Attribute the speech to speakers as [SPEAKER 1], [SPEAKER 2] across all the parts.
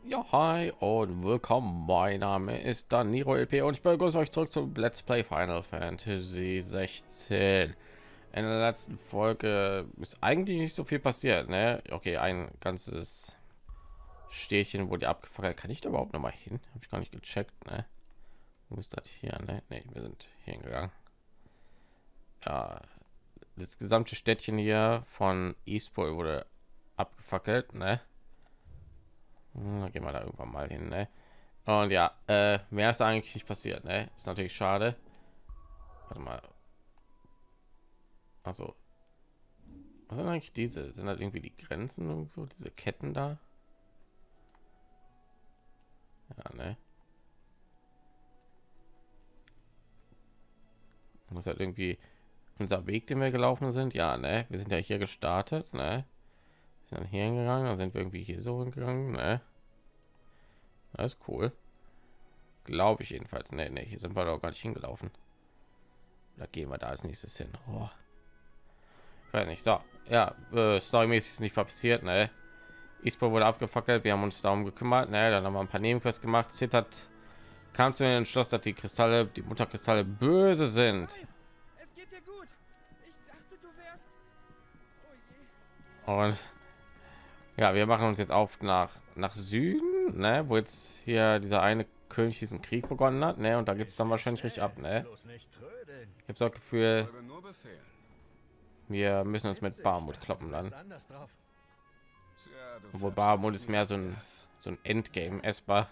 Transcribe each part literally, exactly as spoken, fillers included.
[SPEAKER 1] Ja, hi und willkommen. Mein Name ist Daniro L P und ich begrüße euch zurück zum Let's Play Final Fantasy sechzehn. In der letzten Folge ist eigentlich nicht so viel passiert, ne? Okay, ein ganzes Stierchen wurde abgefackelt. Kann ich da überhaupt noch mal hin? Habe ich gar nicht gecheckt, ne? Wo ist das hier, ne? Ne, wir sind hier hingegangen. Ja, das gesamte Städtchen hier von Eastpol wurde abgefackelt, ne? Hm, Da gehen wir da irgendwann mal hin, ne? Und ja, äh, mehr ist da eigentlich nicht passiert, ne? Ist natürlich schade. Warte mal. Also, was sind eigentlich diese? Sind das irgendwie die Grenzen und so? Diese Ketten da? Ja, ne? Muss halt irgendwie unser Weg, den wir gelaufen sind. Ja, ne? Wir sind ja hier gestartet, ne? Sind dann hier hingegangen, dann sind wir irgendwie hier so hingegangen, ne? Das ist cool. Glaube ich jedenfalls. Ne, ne, hier sind wir doch gar nicht hingelaufen. Da gehen wir da als nächstes hin. Oh, ich weiß nicht. So, ja, äh, storymäßig ist nicht passiert, ne? Ispo wurde abgefackelt, wir haben uns darum gekümmert, ne? Dann haben wir ein paar Nebenquests gemacht. Zittert kam zu dem Entschluss, dass die Kristalle, die Mutterkristalle böse sind.
[SPEAKER 2] Es geht dir gut. Ich dachte, du wärst. Oh je.
[SPEAKER 1] Und ja, wir machen uns jetzt auf nach nach Süden, ne? Wo jetzt hier dieser eine König diesen Krieg begonnen hat, ne? Und da geht es dann wahrscheinlich richtig ab, ne? Ich habe das Gefühl,
[SPEAKER 3] Folge nur Befehl.
[SPEAKER 1] wir müssen uns mit Barmut kloppen dann.
[SPEAKER 3] Tja, du
[SPEAKER 1] Obwohl
[SPEAKER 3] färbst
[SPEAKER 1] Barmut
[SPEAKER 3] doch
[SPEAKER 1] ist
[SPEAKER 3] nie
[SPEAKER 1] mehr so ein
[SPEAKER 3] Nerv.
[SPEAKER 1] so ein Endgame essbar.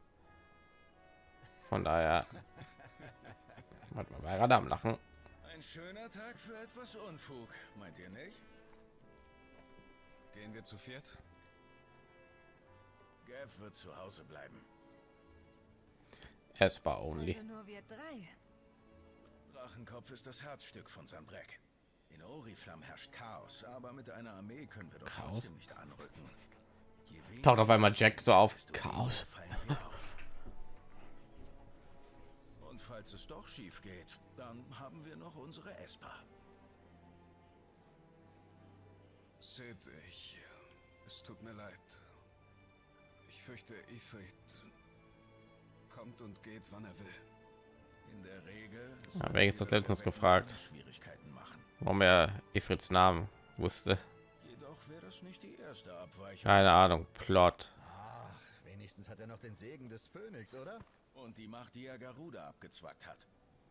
[SPEAKER 1] Von daher, warte mal, war gerade am Lachen.
[SPEAKER 3] Ein schöner Tag für etwas Unfug, meint ihr nicht? Gehen wir zu viert? Gav wird zu Hause bleiben.
[SPEAKER 1] Essbar only.
[SPEAKER 4] Also nur wir drei.
[SPEAKER 3] Drachenkopf ist das Herzstück von Sanbreck. In Oriflamme herrscht Chaos, aber mit einer Armee können wir doch
[SPEAKER 1] Chaos?
[SPEAKER 3] trotzdem nicht anrücken. Je weniger
[SPEAKER 1] Taucht auf einmal Jack so auf.
[SPEAKER 3] desto
[SPEAKER 1] Chaos.
[SPEAKER 3] weniger fallen wir auf. Und falls es doch schief geht, dann haben wir noch unsere Esper. Sid, ich... Es tut mir leid. Ich fürchte, Ifrit kommt und geht, wann er will. In der Regel...
[SPEAKER 1] Ja, welches hat letztens gefragt,
[SPEAKER 3] Schwierigkeiten machen.
[SPEAKER 1] warum er Ifrits Namen wusste.
[SPEAKER 3] Jedoch wäre das nicht die erste Abweichung.
[SPEAKER 1] Keine Ahnung, Plot.
[SPEAKER 5] Ach, wenigstens hat er noch den Segen des Phönix, oder?
[SPEAKER 3] Und die Macht, die er Garuda abgezwackt hat.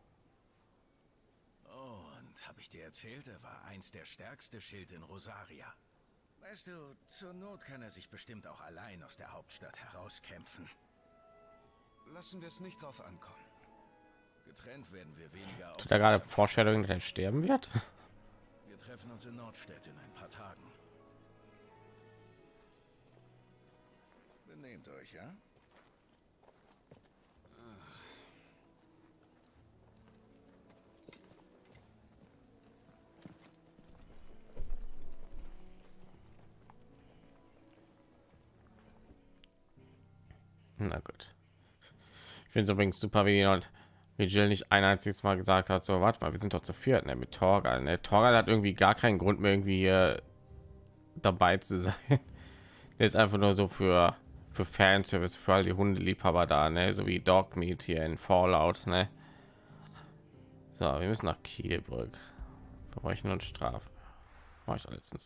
[SPEAKER 3] Oh, und habe ich dir erzählt, er war einst der stärkste Schild in Rosaria. Weißt du, zur Not kann er sich bestimmt auch allein aus der Hauptstadt herauskämpfen. Lassen wir es nicht drauf ankommen. Getrennt werden wir weniger auf.
[SPEAKER 1] Tut er gerade Foreshadowing, dass er sterben wird?
[SPEAKER 3] Wir treffen uns in Nordstedt in ein paar Tagen. Benehmt euch, ja?
[SPEAKER 1] Na gut. Ich finde es übrigens super, wie, und wie Jill nicht ein einziges Mal gesagt hat, so, warte mal, wir sind doch zu viert, ne, mit Torgal. Ne? Torgal hat irgendwie gar keinen Grund mehr, irgendwie hier dabei zu sein. Der ist einfach nur so für für Fanservice, für all die Hundeliebhaber da, ne? So wie Dogmeat hier in Fallout, ne? So, wir müssen nach Kielbrück. Verbrechen und Strafe. War ich doch letztens.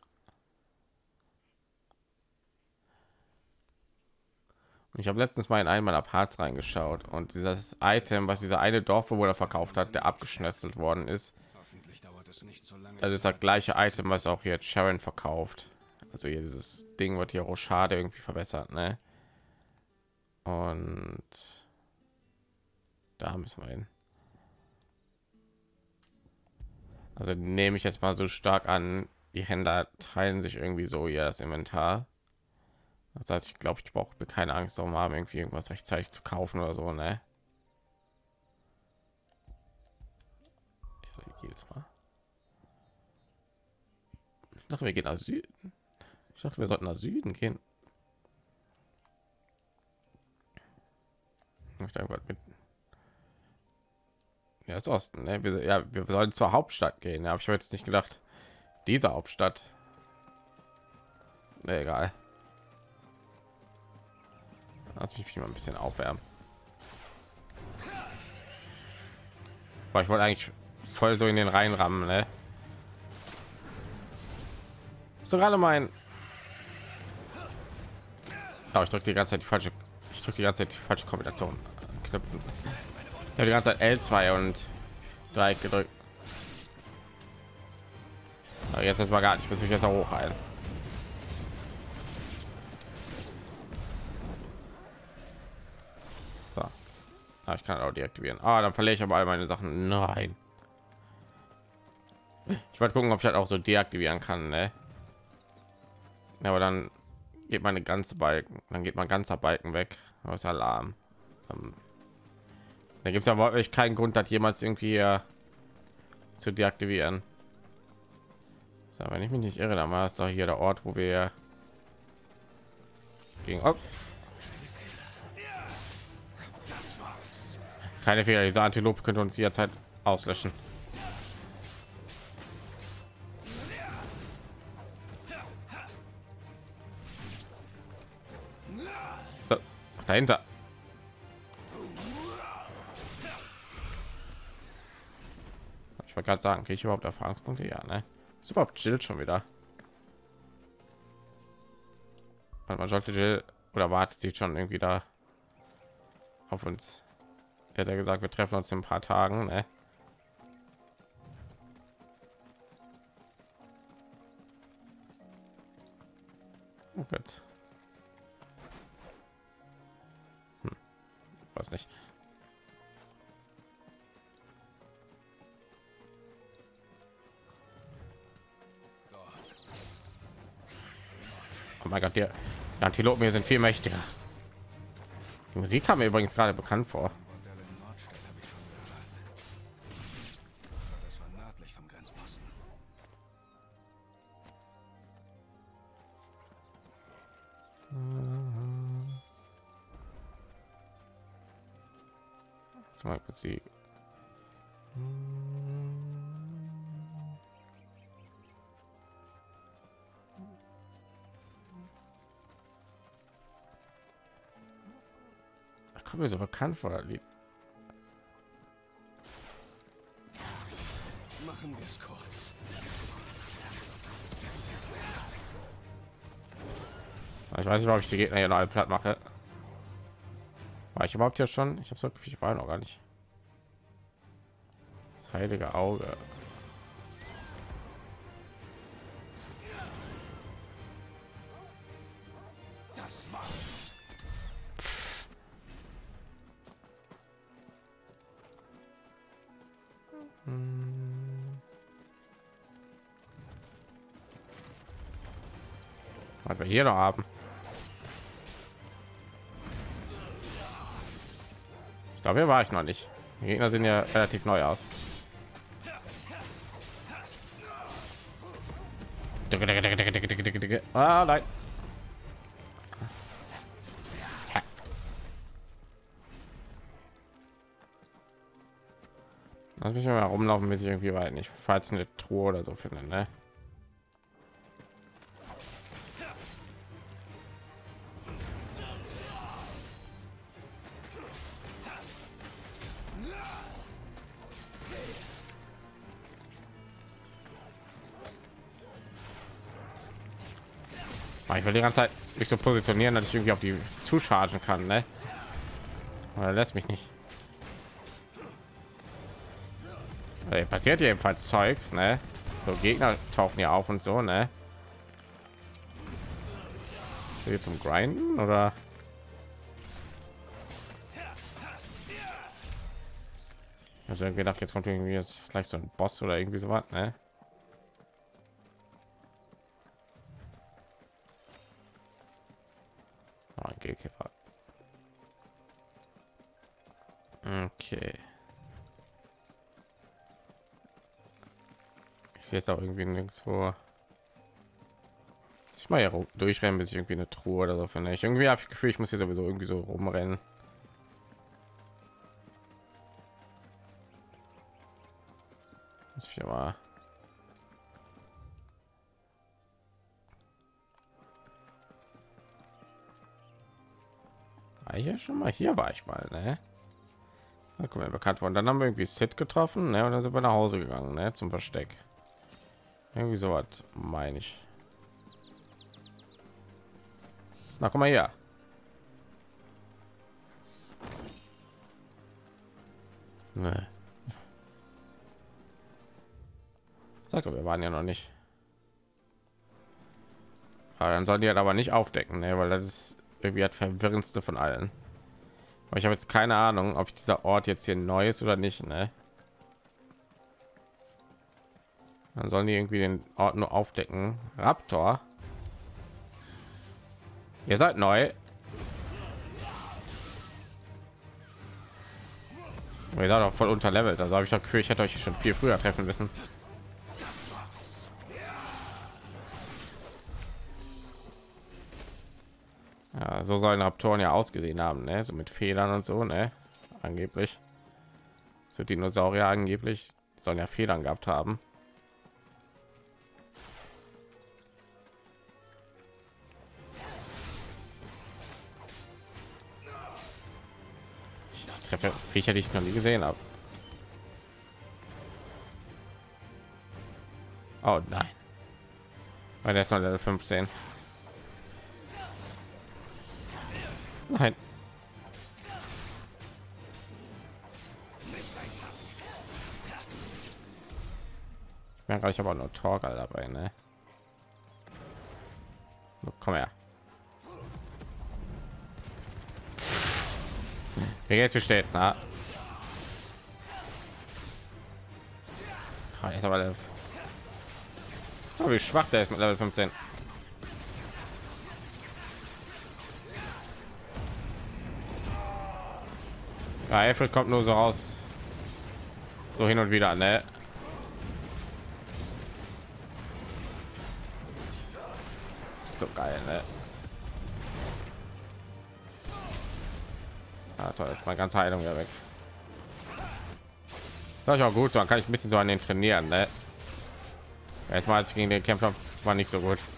[SPEAKER 1] Und ich habe letztens mal in einen meiner Parts reingeschaut und dieses Item, was dieser eine Dorfbewohner verkauft hat, der abgeschnetzelt worden ist,
[SPEAKER 3] Hoffentlich dauert es nicht so lange.
[SPEAKER 1] das ist das gleiche Item, was auch hier Sharon verkauft. Also hier dieses Ding wird hier Rochade irgendwie verbessert, ne? Und da müssen wir hin. Also nehme ich jetzt mal so stark an, die Händler teilen sich irgendwie so ja das Inventar. Das heißt, ich glaube, ich brauche mir keine Angst darum haben, irgendwie irgendwas rechtzeitig zu kaufen oder so, ne? Ja, jedes Mal. Ich dachte, wir gehen nach Süden. Ich dachte, wir sollten nach Süden gehen. Ich da irgendwas mit. Ja, ist Osten, ne? Wir, ja, wir sollen zur Hauptstadt gehen. Da habe ich jetzt nicht gedacht, diese Hauptstadt. Nee, egal. Lass mich mal ein bisschen aufwärmen. Boah, ich wollte eigentlich voll so in den Reihen rammen, ne? Ist doch gerade mein. Oh, ich drücke die ganze Zeit die falsche. Ich drücke die ganze Zeit die falsche Kombination. Knöpfen. Ich habe die ganze Zeit L zwei und drei gedrückt. Aber jetzt ist mal gar nicht. Ich muss mich jetzt auch hoch ein. So. Ah, ich kann auch deaktivieren. Ah, dann verliere ich aber all meine Sachen. Nein. Ich wollte gucken, ob ich halt auch so deaktivieren kann, ne? Ja, aber dann geht meine ganze Balken, dann geht mein ganzer Balken weg aus Alarm. Ähm, da gibt es aber wirklich keinen Grund, das jemals irgendwie äh, zu deaktivieren. So, wenn ich mich nicht irre, dann war es doch hier der Ort, wo wir gegen oh. Keine Fehler, diese Antilope könnte uns jederzeit auslöschen. So, dahinter. Ich wollte gerade sagen, kriege ich überhaupt Erfahrungspunkte? Ja, ne? Ist überhaupt Jill schon wieder? Und man sollte Jill oder wartet sie schon irgendwie da auf uns? Er hat ja gesagt, wir treffen uns in ein paar Tagen, ne? Oh Gott. Hm. Weiß nicht. Oh mein Gott, der die Antilopen hier sind viel mächtiger. Die Musik kam mir übrigens gerade bekannt vor.
[SPEAKER 3] Das war nördlich vom Grenzposten.
[SPEAKER 1] Mal kurz die kommt mir so bekannt vor, das Lied.
[SPEAKER 3] Machen wir es kurz.
[SPEAKER 1] Ich weiß nicht, ob ich die Gegner hier noch alle platt mache. War ich überhaupt hier schon? Ich habe so ich war noch gar nicht. Das heilige Auge.
[SPEAKER 3] Das war's.
[SPEAKER 1] Was wir hier noch haben. Ich glaube, hier war ich noch nicht. Die Gegner sehen ja relativ neu aus. Ah, nein. Lass mich mal rumlaufen, bis ich irgendwie weit nicht, falls eine Truhe oder so finde, ne? Ich will die ganze Zeit mich so positionieren, dass ich irgendwie auf die zuschargen kann, ne? Aber er lässt mich nicht. Hey, passiert jedenfalls Zeugs, ne? So Gegner tauchen ja auf und so, ne? Hier zum Grinden oder? Also irgendwie gedacht, jetzt kommt irgendwie jetzt vielleicht so ein Boss oder irgendwie so was, ne? Ein Geldkäfer. Okay. Ich sehe jetzt auch irgendwie nirgendwo. Ich mal hier durchrennen, bis ich irgendwie eine Truhe oder so finde. Ich irgendwie habe ich Gefühl, ich muss hier sowieso irgendwie so rumrennen. Das hier war. hier schon mal? Hier war ich mal, ne? Da kommen wir bekannt worden. Dann haben wir irgendwie Sid getroffen, ne? Und dann sind wir nach Hause gegangen, ne? Zum Versteck. Irgendwie so was meine ich. Na, komm mal her. Ne. Sag doch, wir waren ja noch nicht. Aber dann sollen die halt aber nicht aufdecken, ne? Weil das ist irgendwie das verwirrendste von allen. Aber ich habe jetzt keine Ahnung, ob dieser Ort jetzt hier neu ist oder nicht, ne? Dann sollen die irgendwie den Ort nur aufdecken. Raptor, ihr seid neu. Ihr seid auch voll unterlevelt. Also habe ich doch Gefühl, ich hätte euch schon viel früher treffen müssen. Ja, so sollen Raptoren ja ausgesehen haben, ne? So mit Federn und so, ne? Angeblich. So Dinosaurier angeblich sollen ja Federn gehabt haben. Ich treffe Viecher, die ich noch nie gesehen habe. Oh nein. Weil der ist noch Level fünfzehn. Nein. Ich merke, ich habe auch nur Torgal dabei, ne? Komm her. Wie geht's, wie steht's, na? Oh, ist aber oh, wie schwach der ist mit Level fünfzehn. Ja, Eiffel kommt nur so raus, so hin und wieder, ne? So geil, ne? Ah, toll, ist meine ganze Heilung ja weg. Das ist auch gut, so dann kann ich ein bisschen so an den trainieren, ne? Erstmal als ich gegen den Kämpfer war nicht so gut.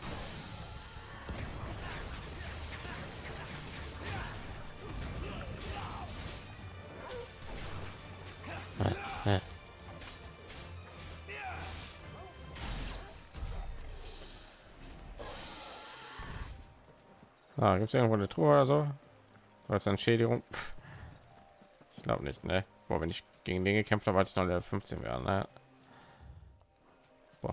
[SPEAKER 1] Ah, gibt es irgendwo eine Truhe oder so? Als Entschädigung? Ich glaube nicht, ne? Boah, wenn ich gegen den gekämpft habe, als ich noch Level fünfzehn wäre, ne? Boah.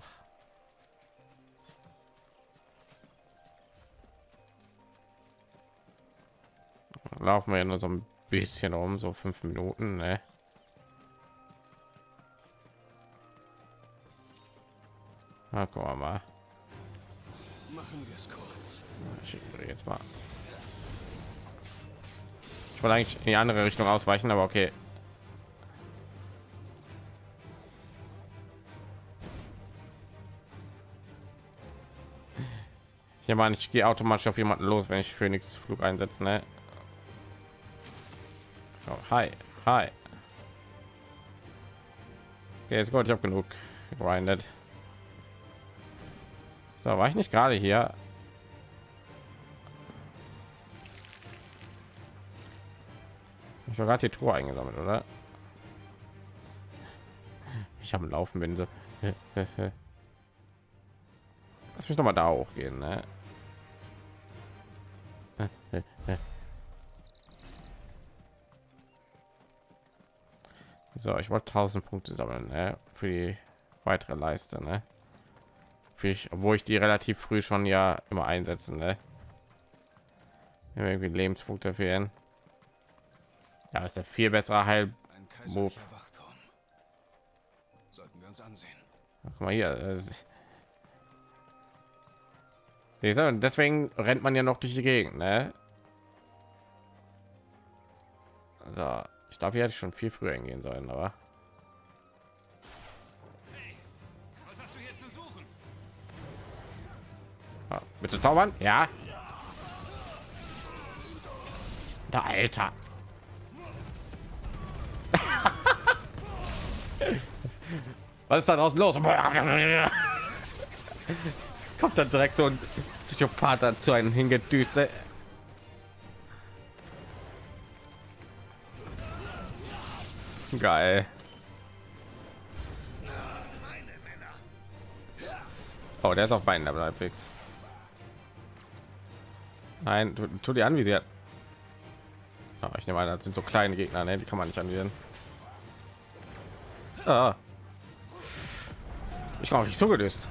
[SPEAKER 1] Laufen wir ja nur so ein bisschen um, so fünf Minuten, ne? Na, gucken wir mal.
[SPEAKER 3] Machen wir es kurz.
[SPEAKER 1] Schicken wir jetzt mal. Ich wollte eigentlich in die andere Richtung ausweichen, aber okay. Hier meine ich gehe automatisch auf jemanden los, wenn ich Phoenix Flug einsetze, ne? Oh, hi, hi. Okay, jetzt gut, ich habe genug gegrindet. So, war ich nicht gerade hier? Ich war gerade die Truhe eingesammelt, oder? Ich habe Laufen bin so. Lass mich noch mal da hochgehen, ne? So, ich wollte tausend Punkte sammeln, ne? Für die weitere Leiste, ne? Für ich, obwohl ich die relativ früh schon ja immer einsetzen, ne? Irgendwie Lebenspunkte fehlen. Ja, ist der viel bessere Heil Move.
[SPEAKER 3] Wachturm. Sollten wir uns ansehen.
[SPEAKER 1] Guck mal hier. Und deswegen rennt man ja noch durch die Gegend, ne? Also, ich glaube, hier hätte ich schon viel früher hingehen sollen, aber
[SPEAKER 3] Hey, was hast du hier zu suchen?
[SPEAKER 1] ah, bitte zaubern, ja. Da, Alter. Was ist da draußen los? Kommt dann direkt so ein Psychopath zu einem hingedüst. Geil. Oh, der ist auf beiden Level halbwegs. Nein, tu, tu die anvisiert. Oh, ich nehme an, das sind so kleine Gegner, ne? Die kann man nicht anvisieren. Ah. Ich glaube, ich so gelöst.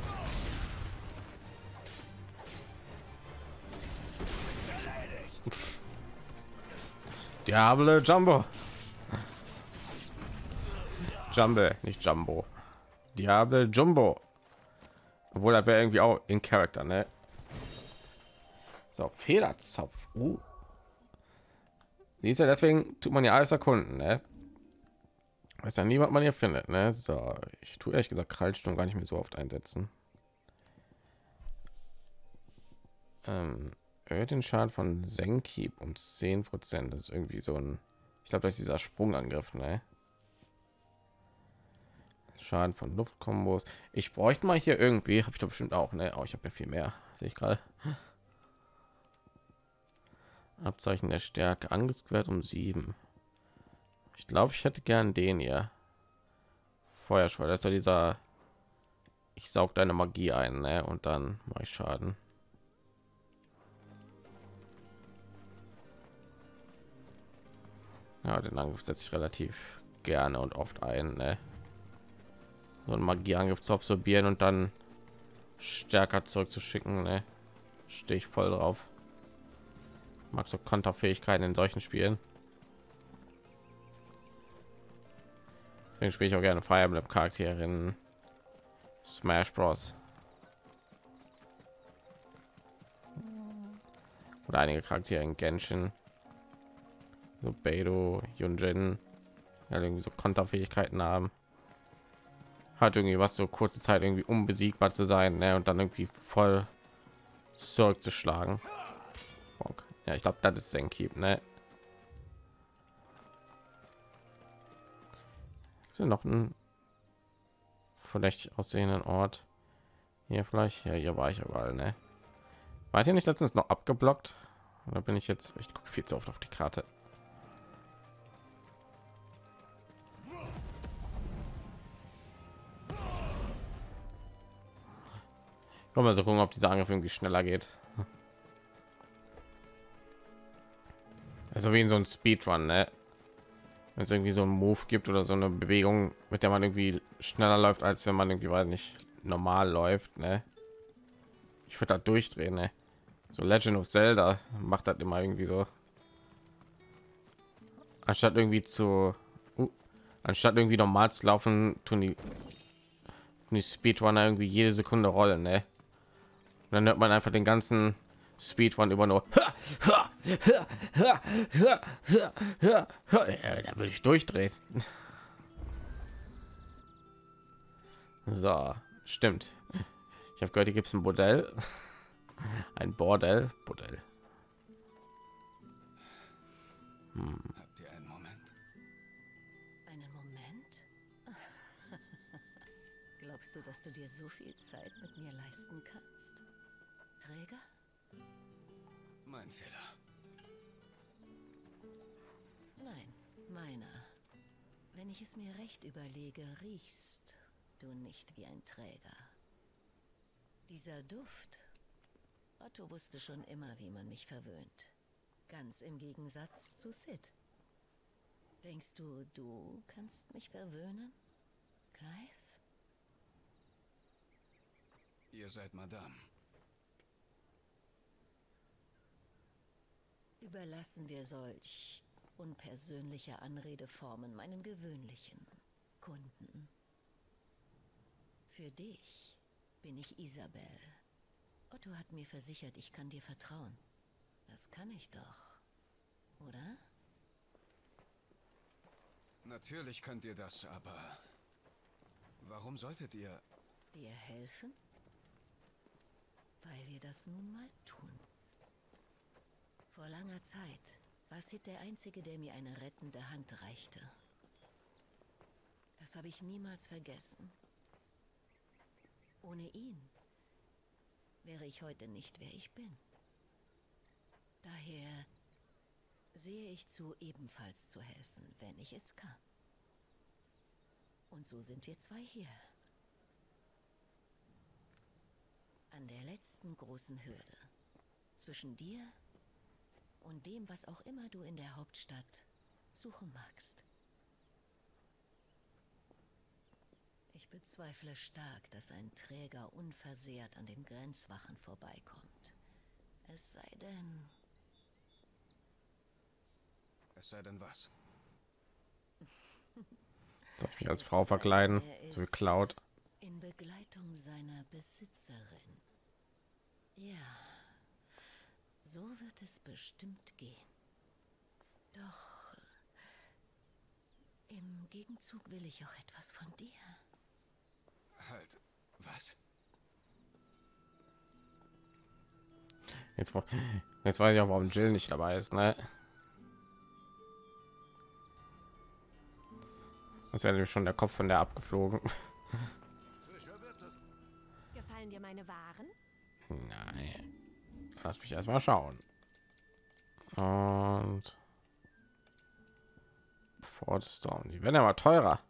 [SPEAKER 1] Diable Jumbo. Jumbo, nicht Jumbo. Diable Jumbo. Obwohl, er wäre irgendwie auch in Charakter, ne? So, Federzopf. Uh. Siehst du, deswegen tut man ja alles erkunden, ne? Weiß ja niemand man hier findet, ne? So, ich tue ehrlich gesagt Krallsturm gar nicht mehr so oft einsetzen. Ähm, erhöht den Schaden von Senkieb um zehn Prozent. Das ist irgendwie so ein, ich glaube, das ist dieser Sprungangriff, ne? Schaden von Luftkombos. Ich bräuchte mal hier irgendwie, habe ich doch bestimmt auch, ne? Oh, ich habe ja viel mehr, sehe ich gerade. Abzeichen der Stärke angesquert um sieben. Ich glaube, ich hätte gern den hier. Feuerschwall, das ist ja dieser, ich saug deine Magie ein, ne? Und dann mache ich Schaden. Ja, den Angriff setze ich relativ gerne und oft ein, ne? So einen Magieangriff zu absorbieren und dann stärker zurückzuschicken, ne? Stehe ich voll drauf. Mag so Konterfähigkeiten in solchen Spielen. Deswegen spiele ich auch gerne Fire Emblem Charakterin Smash Bros. Oder einige Charaktere in Genshin. So Beidou, Yunjin, ja, irgendwie so Konterfähigkeiten haben. Hat irgendwie was, so kurze Zeit irgendwie unbesiegbar zu sein, ne? Und dann irgendwie voll zurückzuschlagen. Ja, ich glaube, das ist Senkieb, ne? Ist ja noch ein vielleicht aussehenden Ort hier vielleicht. Ja, hier war ich überall, ne? War hier nicht letztens noch abgeblockt? Oder bin ich jetzt, ich gucke viel zu oft auf die Karte. Komm mal so gucken, ob dieser Angriff irgendwie schneller geht. Also wie in so ein Speedrun, ne? Wenn es irgendwie so ein Move gibt oder so eine Bewegung, mit der man irgendwie schneller läuft, als wenn man irgendwie weil nicht normal läuft, ne? Ich würde da durchdrehen, ne? So Legend of Zelda macht das immer irgendwie so. Anstatt irgendwie zu uh, anstatt irgendwie normal zu laufen, tun die, die Speedrunner irgendwie jede Sekunde rollen, ne? Und dann hört man einfach den ganzen Speedrun über nur da würde ich durchdrehen. So, stimmt. Ich habe gehört, hier gibt es ein Bordell. Ein Bordell. Bordell.
[SPEAKER 3] Hm. Habt ihr einen Moment?
[SPEAKER 4] Einen Moment? Glaubst du, dass du dir so viel Zeit mit mir leisten kannst? Träger?
[SPEAKER 3] Mein Fehler.
[SPEAKER 4] Nein, meiner. Wenn ich es mir recht überlege, riechst du nicht wie ein Träger. Dieser Duft. Otto wusste schon immer, wie man mich verwöhnt. Ganz im Gegensatz zu Sid. Denkst du, du kannst mich verwöhnen, Clive?
[SPEAKER 3] Ihr seid Madame.
[SPEAKER 4] Überlassen wir solch unpersönliche Anredeformen meinen gewöhnlichen Kunden. Für dich bin ich Isabel. Otto hat mir versichert, ich kann dir vertrauen. Das kann ich doch, oder?
[SPEAKER 3] Natürlich könnt ihr das, aber warum solltet ihr
[SPEAKER 4] dir helfen? Weil wir das nun mal tun. Vor langer Zeit war Sid der Einzige, der mir eine rettende Hand reichte. Das habe ich niemals vergessen. Ohne ihn wäre ich heute nicht, wer ich bin. Daher sehe ich zu, ebenfalls zu helfen, wenn ich es kann. Und so sind wir zwei hier. An der letzten großen Hürde. Zwischen dir und dem, was auch immer du in der Hauptstadt suchen magst. Ich bezweifle stark, dass ein Träger unversehrt an den Grenzwachen vorbeikommt. Es sei denn...
[SPEAKER 3] Es sei denn was?
[SPEAKER 1] Soll ich mich als Frau verkleiden? So wie Cloud.
[SPEAKER 4] In Begleitung seiner Besitzerin. Ja, so wird es bestimmt gehen. Doch im Gegenzug will ich auch etwas von dir.
[SPEAKER 3] Halt, was?
[SPEAKER 1] Jetzt, jetzt weiß ich auch, warum Jill nicht dabei ist, ne? Das wäre nämlich schon der Kopf von der abgeflogen.
[SPEAKER 6] Gefallen dir meine Waren?
[SPEAKER 1] Nein. Lass mich erst mal schauen. Und Fort Storm. Die werden ja mal teurer.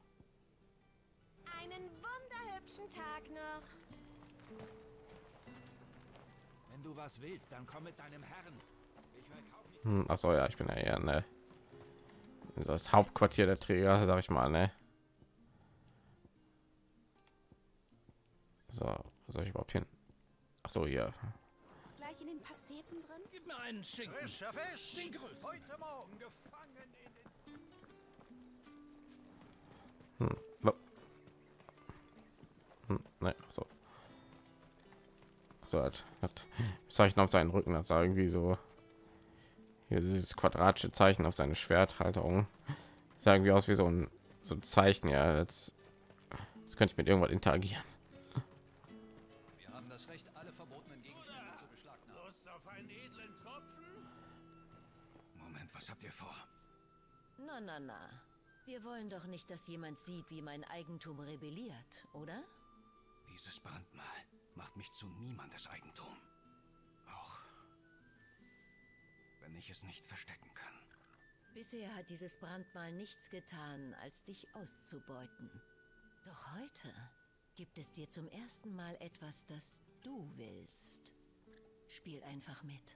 [SPEAKER 6] Einen wunderhübschen Tag noch.
[SPEAKER 3] Wenn du was willst, dann komm mit deinem Herrn. Ich verkaufe nicht.
[SPEAKER 1] Hm, ach so, ja, ich bin ja eher ne, das Hauptquartier der Träger, sag ich mal, ne. So, wo soll ich überhaupt hin? Ach so, hier.
[SPEAKER 6] Gleich in den Pasteten drin?
[SPEAKER 3] Gib mir einen Schinken. Frischer Fisch. Den größten. Heute Morgen gefangen in den...
[SPEAKER 1] Hm, wo- hm, ne, ach so. Ach so, hat, hat Zeichen auf seinen Rücken, das sah irgendwie so. Hier dieses quadratische Zeichen auf seine Schwerthalterung. Sah irgendwie aus wie so ein so ein Zeichen, ja. Das, das könnte ich mit irgendwas interagieren.
[SPEAKER 3] Wir haben das Recht, alle verbotenen Gegenstände zu beschlagnahmen. Lust auf einen edlen Tropfen? Moment, was habt ihr vor?
[SPEAKER 4] Na, na, na. Wir wollen doch nicht, dass jemand sieht, wie mein Eigentum rebelliert, oder?
[SPEAKER 3] Dieses Brandmal macht mich zu niemandes Eigentum. Auch wenn ich es nicht verstecken kann.
[SPEAKER 4] Bisher hat dieses Brandmal nichts getan, als dich auszubeuten. Doch heute gibt es dir zum ersten Mal etwas, das du willst. Spiel einfach mit.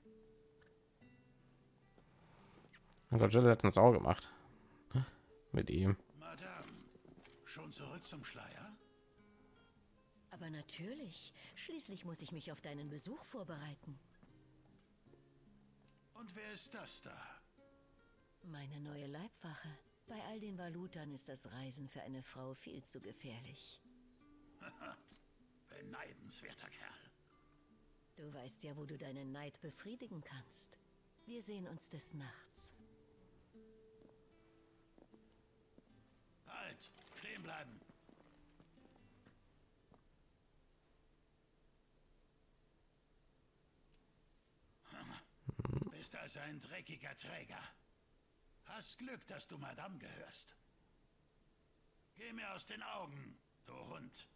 [SPEAKER 1] Und Jill hat uns auch gemacht. Mit ihm.
[SPEAKER 3] Madame, schon zurück zum Schleier?
[SPEAKER 4] Aber natürlich. Schließlich muss ich mich auf deinen Besuch vorbereiten.
[SPEAKER 3] Und wer ist das da?
[SPEAKER 4] Meine neue Leibwache. Bei all den Valutern ist das Reisen für eine Frau viel zu gefährlich.
[SPEAKER 3] Beneidenswerter Kerl.
[SPEAKER 4] Du weißt ja, wo du deinen Neid befriedigen kannst. Wir sehen uns des Nachts.
[SPEAKER 3] Halt, stehen bleiben. Bist also ein dreckiger Träger. Hast Glück, dass du Madame gehörst. Geh mir aus den Augen, du Hund.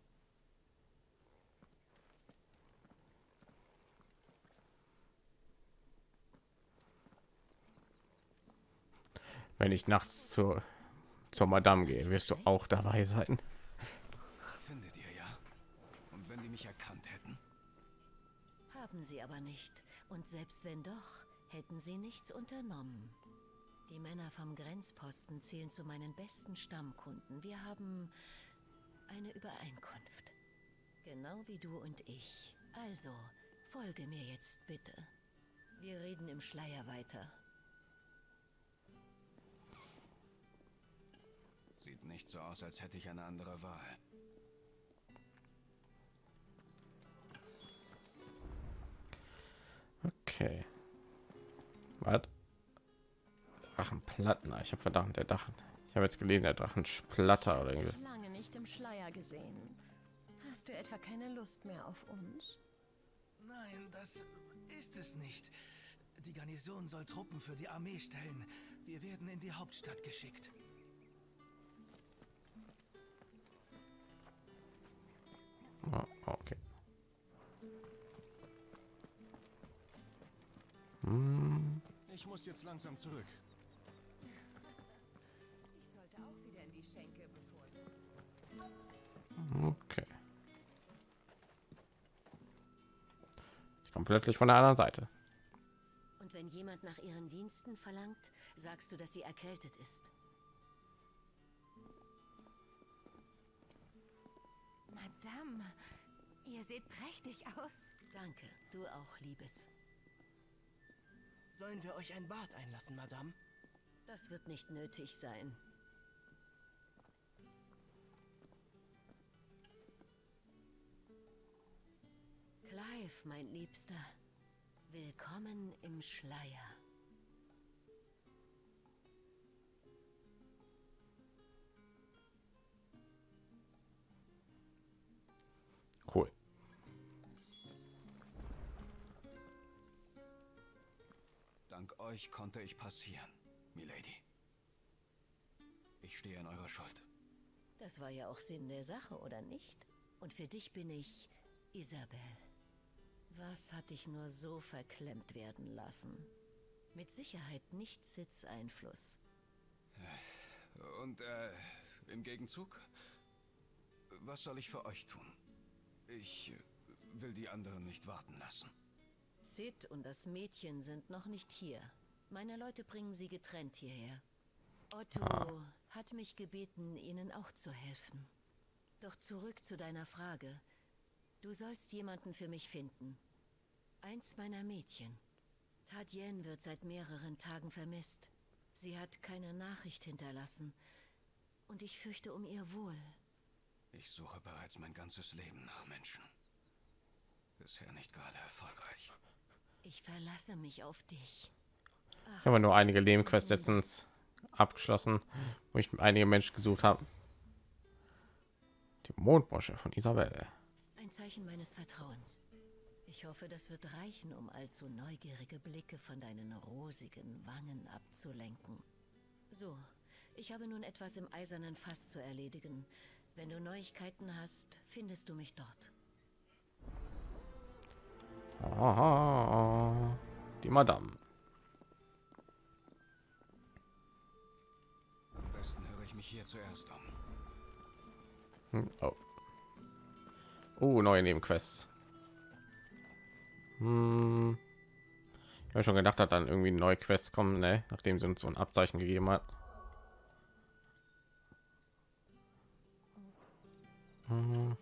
[SPEAKER 1] Wenn ich nachts zur zur Madame gehe, wirst du auch dabei sein.
[SPEAKER 3] Findet ihr ja. Und wenn die mich erkannt hätten?
[SPEAKER 4] Haben sie aber nicht. Und selbst wenn doch, hätten sie nichts unternommen. Die Männer vom Grenzposten zählen zu meinen besten Stammkunden. Wir haben eine Übereinkunft. Genau wie du und ich. Also, folge mir jetzt bitte. Wir reden im Schleier weiter.
[SPEAKER 3] Sieht nicht so aus, als hätte ich eine andere Wahl.
[SPEAKER 1] Okay. Was? Drachenplatten. Ich habe verdammt der Drachen. Ich habe jetzt gelesen, der Drachensplatter oder irgendwie.
[SPEAKER 6] Lange nicht im Schleier gesehen. Hast du etwa keine Lust mehr auf uns?
[SPEAKER 7] Nein, das ist es nicht. Die Garnison soll Truppen für die Armee stellen. Wir werden in die Hauptstadt geschickt.
[SPEAKER 1] Oh, okay. Hm.
[SPEAKER 3] Ich muss jetzt langsam zurück.
[SPEAKER 6] Ich sollte auch wieder in die Schenke, bevor sie...
[SPEAKER 1] Kommt plötzlich von der anderen Seite.
[SPEAKER 4] Und wenn jemand nach ihren Diensten verlangt, sagst du, dass sie erkältet ist.
[SPEAKER 6] Madame, ihr seht prächtig aus.
[SPEAKER 4] Danke, du auch, Liebes.
[SPEAKER 8] Sollen wir euch ein Bad einlassen, Madame?
[SPEAKER 4] Das wird nicht nötig sein. Clive, mein Liebster. Willkommen im Schleier.
[SPEAKER 1] Cool.
[SPEAKER 3] Dank euch konnte ich passieren, Milady. Ich stehe in eurer Schuld.
[SPEAKER 4] Das war ja auch Sinn der Sache, oder nicht? Und für dich bin ich Isabel. Was hat dich nur so verklemmt werden lassen? Mit Sicherheit nicht Sids Einfluss.
[SPEAKER 3] Und äh, im Gegenzug? Was soll ich für euch tun? Ich will die anderen nicht warten lassen.
[SPEAKER 4] Sid und das Mädchen sind noch nicht hier. Meine Leute bringen sie getrennt hierher. Otto ah. hat mich gebeten, ihnen auch zu helfen. Doch zurück zu deiner Frage. Du sollst jemanden für mich finden. Eins meiner Mädchen. Tadien wird seit mehreren Tagen vermisst. Sie hat keine Nachricht hinterlassen. Und ich fürchte um ihr Wohl.
[SPEAKER 3] Ich suche bereits mein ganzes Leben nach Menschen. Bisher nicht gerade erfolgreich.
[SPEAKER 4] Ich verlasse mich auf dich.
[SPEAKER 1] Ach, ich habe nur einige Nebenquests letztens abgeschlossen, wo ich einige Menschen gesucht habe. Die Mondbrosche von Isabel.
[SPEAKER 4] Ein Zeichen meines Vertrauens. Ich hoffe, das wird reichen, um allzu neugierige Blicke von deinen rosigen Wangen abzulenken. So, ich habe nun etwas im eisernen Fass zu erledigen. Wenn du Neuigkeiten hast, findest du mich dort.
[SPEAKER 1] Aha, die Madame.
[SPEAKER 3] Am besten höre ich mich hier zuerst um.
[SPEAKER 1] Hm, oh. Oh, neue Nebenquests. Hm. Ich habe schon gedacht, dass dann irgendwie neue Quests kommen, ne? Nachdem sie uns so ein Abzeichen gegeben hat. Hm.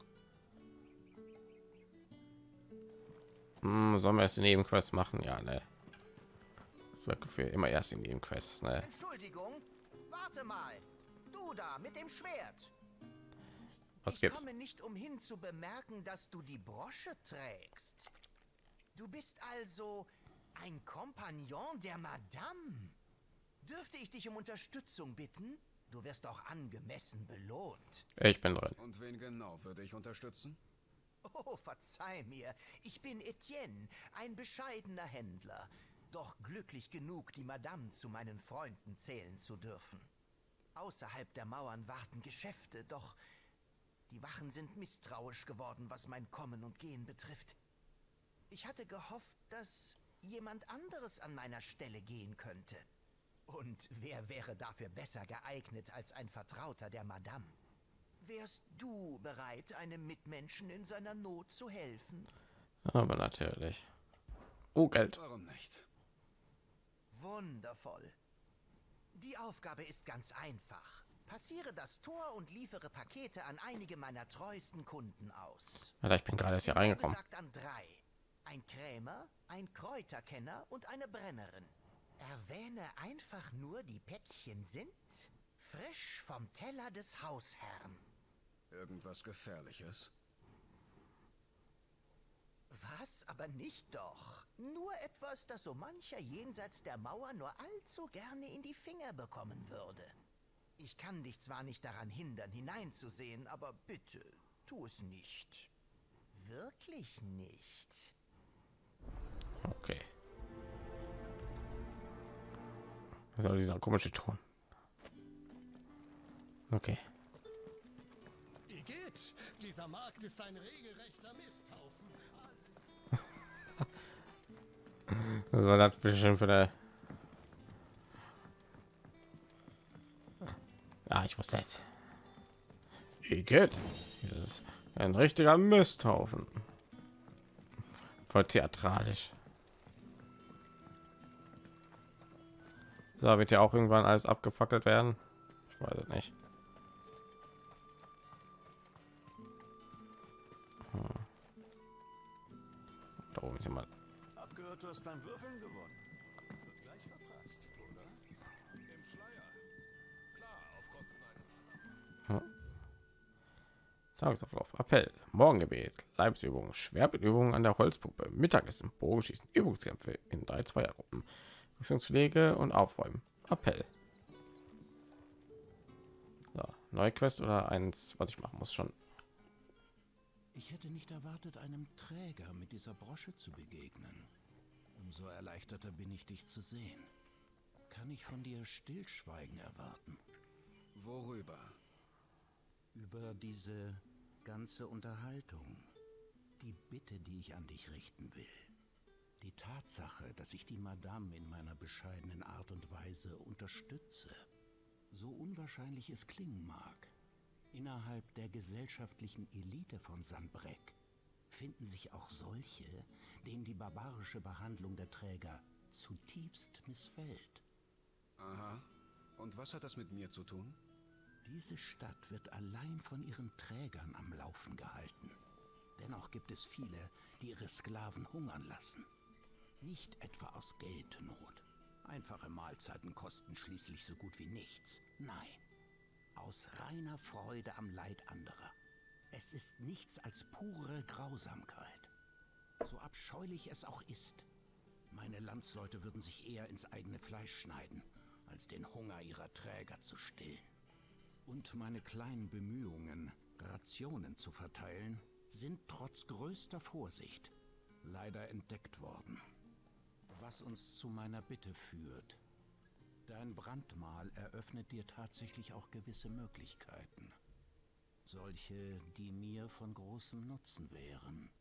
[SPEAKER 1] Hm, sollen wir erst die Nebenquests machen? Ja, ne. Für immer erst in Nebenquests, ne?
[SPEAKER 5] Entschuldigung, warte mal. Du da mit dem Schwert.
[SPEAKER 1] Was
[SPEAKER 5] ich
[SPEAKER 1] gibt's?
[SPEAKER 5] komme nicht umhin zu bemerken, dass du die Brosche trägst. Du bist also ein Kompagnon der Madame. Dürfte ich dich um Unterstützung bitten? Du wirst auch angemessen belohnt.
[SPEAKER 1] Ich bin drin.
[SPEAKER 3] Und wen genau würde ich unterstützen?
[SPEAKER 5] Oh, verzeih mir. Ich bin Etienne, ein bescheidener Händler. Doch glücklich genug, die Madame zu meinen Freunden zählen zu dürfen. Außerhalb der Mauern warten Geschäfte, doch die Wachen sind misstrauisch geworden, was mein Kommen und Gehen betrifft. Ich hatte gehofft, dass jemand anderes an meiner Stelle gehen könnte. Und wer wäre dafür besser geeignet als ein Vertrauter der Madame? Wärst du bereit, einem Mitmenschen in seiner Not zu helfen?
[SPEAKER 1] Aber natürlich. Oh, Geld.
[SPEAKER 3] Warum nicht?
[SPEAKER 5] Wundervoll. Die Aufgabe ist ganz einfach. Passiere das Tor und liefere Pakete an einige meiner treuesten Kunden aus.
[SPEAKER 1] Ja, ich bin gerade erst hier reingekommen.
[SPEAKER 5] Sagt an drei. Ein Krämer, ein Kräuterkenner und eine Brennerin. Erwähne einfach nur, die Päckchen sind frisch vom Teller des Hausherrn.
[SPEAKER 3] Irgendwas Gefährliches?
[SPEAKER 5] Was? Aber nicht doch. Nur etwas, das so mancher jenseits der Mauer nur allzu gerne in die Finger bekommen würde. Ich kann dich zwar nicht daran hindern, hineinzusehen, aber bitte, tu es nicht. Wirklich nicht.
[SPEAKER 1] Okay. Was soll dieser komische Ton? Okay.
[SPEAKER 8] Igitt, dieser Markt ist ein regelrechter Misthaufen.
[SPEAKER 1] Was war das bestimmt für eine... Ja, ich wusste es. Igitt. Das ist ein richtiger Misthaufen. Voll theatralisch. So wird ja auch irgendwann alles abgefackelt werden. Ich weiß es nicht. Hm. Da oben ist jemand.
[SPEAKER 3] Abgehört, du hast beim Würfeln gewonnen. Wird gleich verprasst, oder? Im Schleier. Klar, auf Kosten eines.
[SPEAKER 1] Hm. Tagesablauf. Appell. Morgengebet. Leibesübungen. Schwertübungen an der Holzpuppe. Mittagessen. Bogenschießen. Übungskämpfe in drei Zweiergruppen. Rüstungspflege und Aufräumen. Appell. So, neue Quest oder eins, was ich machen muss schon.
[SPEAKER 3] Ich hätte nicht erwartet, einem Träger mit dieser Brosche zu begegnen. Umso erleichterter bin ich, dich zu sehen. Kann ich von dir Stillschweigen erwarten? Worüber? Über diese ganze Unterhaltung. Die Bitte, die ich an dich richten will. Die Tatsache, dass ich die Madame in meiner bescheidenen Art und Weise unterstütze. So unwahrscheinlich es klingen mag. Innerhalb der gesellschaftlichen Elite von Sanbreque finden sich auch solche, denen die barbarische Behandlung der Träger zutiefst missfällt. Aha. Und was hat das mit mir zu tun? Diese Stadt wird allein von ihren Trägern am Laufen gehalten. Dennoch gibt es viele, die ihre Sklaven hungern lassen. Nicht etwa aus Geldnot. Einfache Mahlzeiten kosten schließlich so gut wie nichts. Nein. Aus reiner Freude am Leid anderer. Es ist nichts als pure Grausamkeit. So abscheulich es auch ist. Meine Landsleute würden sich eher ins eigene Fleisch schneiden, als den Hunger ihrer Träger zu stillen. Und meine kleinen Bemühungen, Rationen zu verteilen, sind trotz größter Vorsicht leider entdeckt worden. Was uns zu meiner Bitte führt. Dein Brandmal eröffnet dir tatsächlich auch gewisse Möglichkeiten. Solche, die mir von großem Nutzen wären.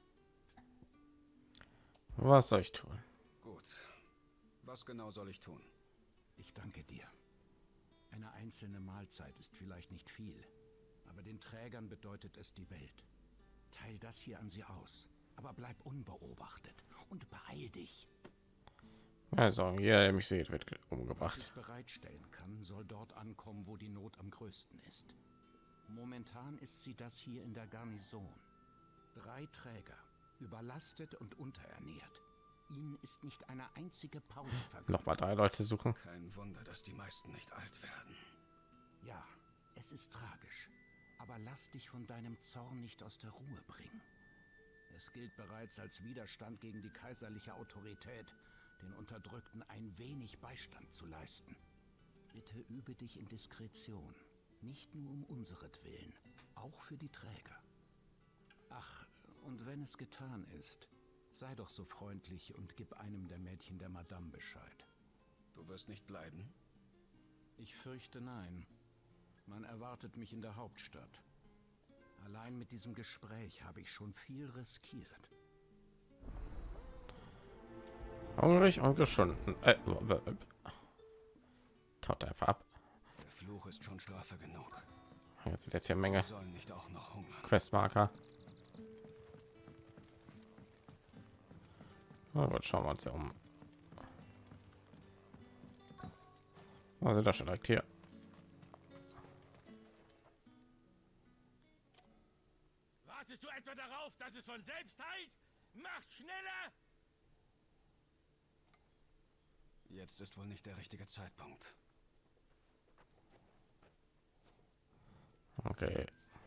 [SPEAKER 1] Was soll ich tun?
[SPEAKER 3] Gut. Was genau soll ich tun? Ich danke dir. Eine einzelne Mahlzeit ist vielleicht nicht viel, aber den Trägern bedeutet es die Welt. Teil das hier an sie aus, aber bleib unbeobachtet und beeil dich.
[SPEAKER 1] Also, jeder, der mich sieht, wird umgebracht.
[SPEAKER 3] Was ich bereitstellen kann, soll dort ankommen, wo die Not am größten ist. Momentan ist sie das hier in der Garnison. Drei Träger, überlastet und unterernährt. Ihnen ist nicht eine einzige Pause vergönnt.
[SPEAKER 1] Noch mal drei Leute suchen.
[SPEAKER 3] Kein Wunder, dass die meisten nicht alt werden. Ja, es ist tragisch. Aber lass dich von deinem Zorn nicht aus der Ruhe bringen. Es gilt bereits als Widerstand gegen die kaiserliche Autorität, den Unterdrückten ein wenig Beistand zu leisten. Bitte übe dich in Diskretion, nicht nur um unseretwillen, auch für die Träger. Ach, und wenn es getan ist, sei doch so freundlich und gib einem der Mädchen der Madame Bescheid. Du wirst nicht bleiben? Ich fürchte nein. Man erwartet mich in der Hauptstadt. Allein mit diesem Gespräch habe ich schon viel riskiert.
[SPEAKER 1] Hungrig und geschunden. Äh, Taut einfach ab.
[SPEAKER 3] Der Fluch ist schon Strafe genug.
[SPEAKER 1] Jetzt wird jetzt hier Menge
[SPEAKER 3] Wir sollen nicht auch noch hungern.
[SPEAKER 1] Questmarker. Na gut, schauen wir uns ja um. Wir sind da schon direkt hier.
[SPEAKER 2] Wartest du etwa darauf, dass es von selbst heilt? Mach schneller!
[SPEAKER 3] Jetzt ist wohl nicht der richtige Zeitpunkt.
[SPEAKER 1] Okay.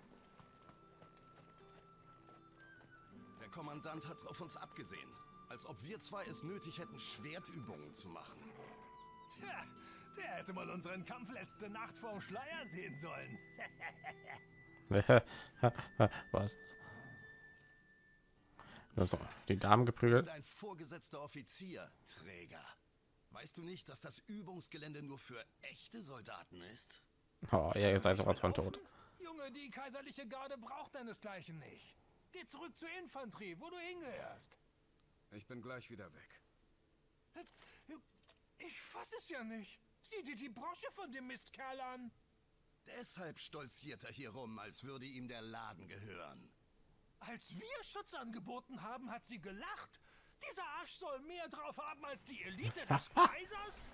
[SPEAKER 9] Der Kommandant hat's auf uns abgesehen. Als ob wir zwei es nötig hätten, Schwertübungen zu machen.
[SPEAKER 7] Tja, der hätte mal unseren Kampf letzte Nacht vorm Schleier sehen sollen.
[SPEAKER 1] Was? Also, die Damen geprügelt.
[SPEAKER 9] Ein vorgesetzter Offizier, Träger. Weißt du nicht, dass das Übungsgelände nur für echte Soldaten ist?
[SPEAKER 1] Oh, ja, jetzt seid ihr was von tot.
[SPEAKER 7] Junge, die kaiserliche Garde braucht deinesgleichen nicht. Geh zurück zur Infanterie, wo du hingehörst.
[SPEAKER 3] Ich bin gleich wieder weg.
[SPEAKER 7] Ich fass es ja nicht. Sieh dir die Brosche von dem Mistkerl an.
[SPEAKER 9] Deshalb stolziert er hier rum, als würde ihm der Laden gehören.
[SPEAKER 7] Als wir Schutz angeboten haben, hat sie gelacht. Dieser Arsch soll mehr drauf haben als die Elite des Kaisers.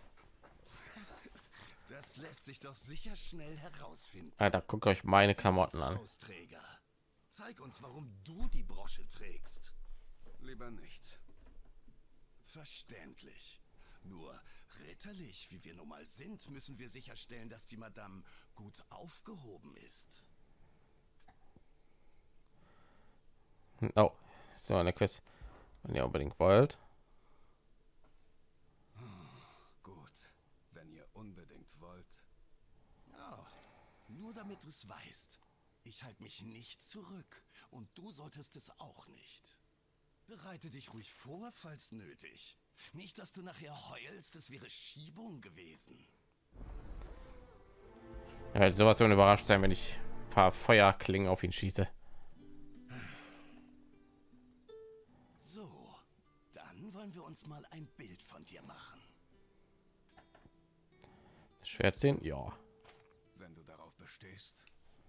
[SPEAKER 9] Das lässt sich doch sicher schnell herausfinden.
[SPEAKER 1] Alter, guckt euch meine Klamotten an.
[SPEAKER 9] Austräger. Zeig uns, warum du die Brosche trägst. Lieber nicht. Verständlich. Nur ritterlich, wie wir nun mal sind, müssen wir sicherstellen, dass die Madame gut aufgehoben ist.
[SPEAKER 1] Oh, so eine Quest, wenn ihr unbedingt wollt.
[SPEAKER 9] Gut, wenn ihr unbedingt wollt. Ja, nur damit du es weißt. Ich halte mich nicht zurück und du solltest es auch nicht. Bereite dich ruhig vor, falls nötig. Nicht, dass du nachher heulst, es wäre Schiebung gewesen.
[SPEAKER 1] Ja, wird sowas so überrascht sein, wenn ich ein paar Feuerklingen auf ihn schieße.
[SPEAKER 9] So, dann wollen wir uns mal ein Bild von dir machen.
[SPEAKER 1] Das Schwert sehen? Ja.
[SPEAKER 9] Wenn du darauf bestehst.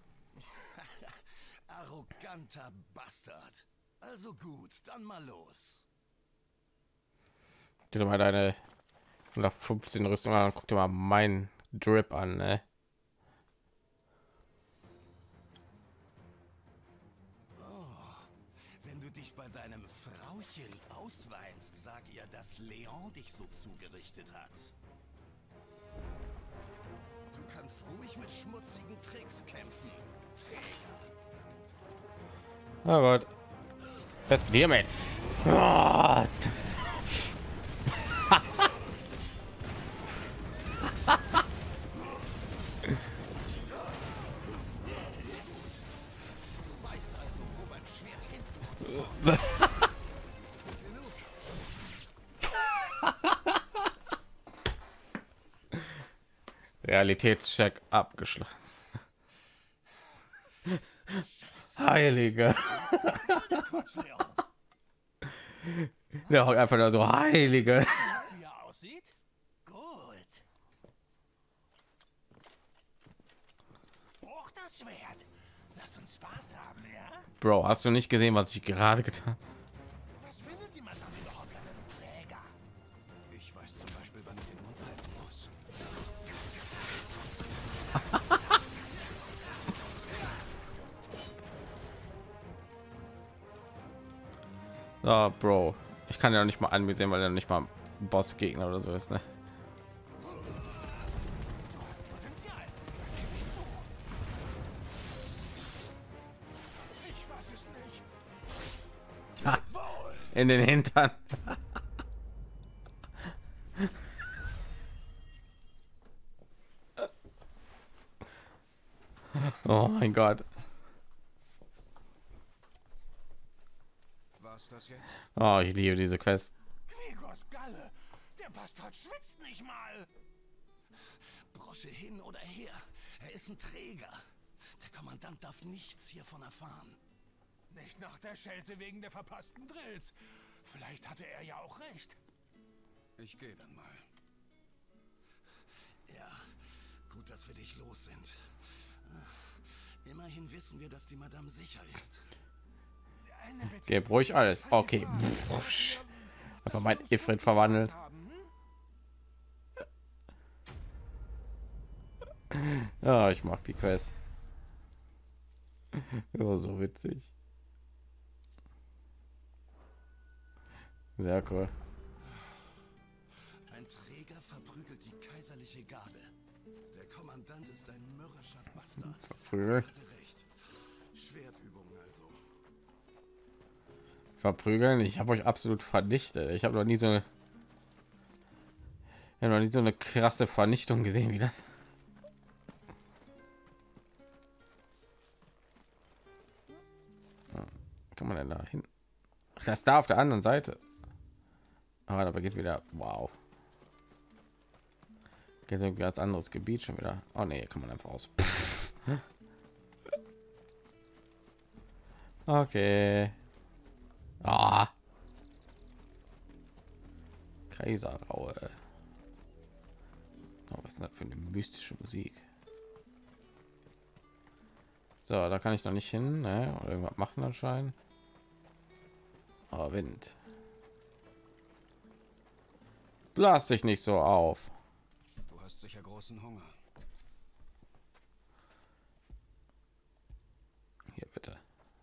[SPEAKER 9] Arroganter Bastard. Also gut, dann mal los.
[SPEAKER 1] Guck dir mal deine hundertfünfzehn Rüstung an und guck dir mal meinen Drip an, ne?
[SPEAKER 9] Oh, wenn du dich bei deinem Frauchen ausweinst, sag ihr, dass Leon dich so zugerichtet hat. Du kannst ruhig mit schmutzigen Tricks kämpfen, Träger.
[SPEAKER 1] Oh Gott. Das mit dir, man. Oh. Realitätscheck abgeschlossen. Heilige. Ja, einfach nur so Heilige.
[SPEAKER 7] Wie er aussieht? Gut. Hoch das Schwert. Lass uns Spaß haben, ja?
[SPEAKER 1] Bro, hast du nicht gesehen, was ich gerade getan habe?
[SPEAKER 7] Was findet die Madame überhaupt an einem Träger?
[SPEAKER 9] Ich weiß zum Beispiel, wann ich den Mund halten muss.
[SPEAKER 1] So, Bro, ich kann ja nicht mal an mir sehen, weil er nicht mal ein Bossgegner oder so ist, ne?
[SPEAKER 7] Du hast Potenzial. Das gebe ich zu. Ich weiß es nicht.
[SPEAKER 1] Ha, in den Hintern. Oh mein Gott.
[SPEAKER 9] Was das jetzt?
[SPEAKER 1] Oh, ich liebe diese Quest.
[SPEAKER 7] Gregors Galle. Der Bastard schwitzt nicht mal.
[SPEAKER 9] Brosche hin oder her. Er ist ein Träger. Der Kommandant darf nichts hiervon erfahren.
[SPEAKER 7] Nicht nach der Schelte wegen der verpassten Drills. Vielleicht hatte er ja auch recht.
[SPEAKER 9] Ich gehe dann mal. Ja, gut, dass wir dich los sind. Immerhin wissen wir, dass die Madame sicher ist.
[SPEAKER 7] Eine Bitte.
[SPEAKER 1] Gib ruhig alles. Okay. Einfach mein Ifrit verwandelt. Ja, ich mag die Quest. Ja, so witzig. Sehr cool.
[SPEAKER 9] Ein Träger verprügelt die kaiserliche Garde. Der Kommandant ist ein mürrischer Bastard.
[SPEAKER 1] Verprügeln.
[SPEAKER 9] Hatte recht. Schwertübungen also.
[SPEAKER 1] Verprügeln. Ich habe euch absolut vernichtet. Ich habe noch nie so eine, ich habe noch nie so eine krasse Vernichtung gesehen wie das. Kann man denn da hin? Ach, das da auf der anderen Seite. Aber dabei geht wieder. Wow. Geht irgendwie als anderes Gebiet schon wieder. Oh nee, kann man einfach aus. Okay. Ah. Kaiserraue. Oh, was ist das für eine mystische Musik? So, da kann ich noch nicht hin, ne? Oder irgendwas machen anscheinend. Oh, Wind. Blas dich nicht so auf.
[SPEAKER 9] Du hast sicher großen Hunger.
[SPEAKER 1] Hier bitte.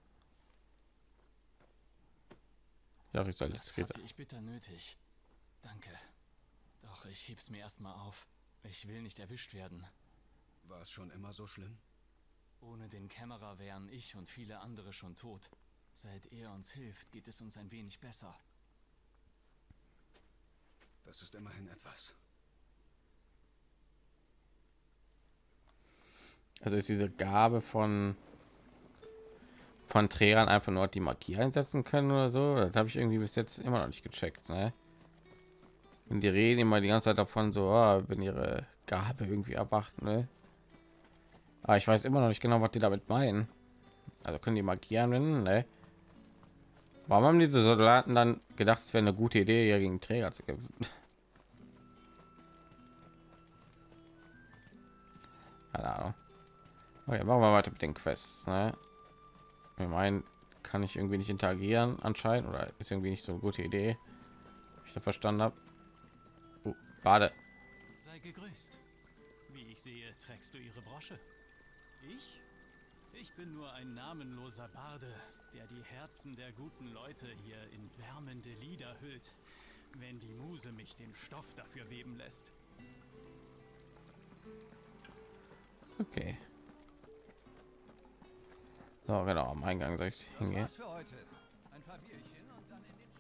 [SPEAKER 1] Ja, ich soll
[SPEAKER 10] Das
[SPEAKER 1] das geht.
[SPEAKER 10] hatte ich bitter nötig. Danke. Doch ich heb's mir erstmal auf. Ich will nicht erwischt werden.
[SPEAKER 9] War es schon immer so schlimm?
[SPEAKER 10] Ohne den Kämmerer wären ich und viele andere schon tot. Seit er uns hilft, geht es uns ein wenig besser.
[SPEAKER 9] Das ist immerhin etwas.
[SPEAKER 1] Also ist diese Gabe von von Trägern einfach nur die Magie einsetzen können oder so? Das habe ich irgendwie bis jetzt immer noch nicht gecheckt. Ne? Und die reden immer die ganze Zeit davon, so, oh, wenn ihre Gabe irgendwie erwacht. Ne? Aber ich weiß immer noch nicht genau, was die damit meinen. Also können die Magie anwenden? Ne? Warum haben diese Soldaten dann gedacht, es wäre eine gute Idee, hier gegen Träger zu kämpfen? Keine Ahnung. Okay, machen wir weiter mit den Quests. Ne? Ich meine, kann ich irgendwie nicht interagieren anscheinend oder ist irgendwie nicht so eine gute Idee. Ich da verstanden habe. Uh, Bade.
[SPEAKER 10] Sei gegrüßt. Wie ich sehe, trägst du ihre Brosche. Ich? Ich bin nur ein namenloser Barde, der die Herzen der guten Leute hier in wärmende Lieder hüllt, wenn die Muse mich den Stoff dafür weben lässt.
[SPEAKER 1] Okay. So, genau, am Eingang soll ich hingehen.
[SPEAKER 7] Das war's für heute. Ein paar Bierchen und dann in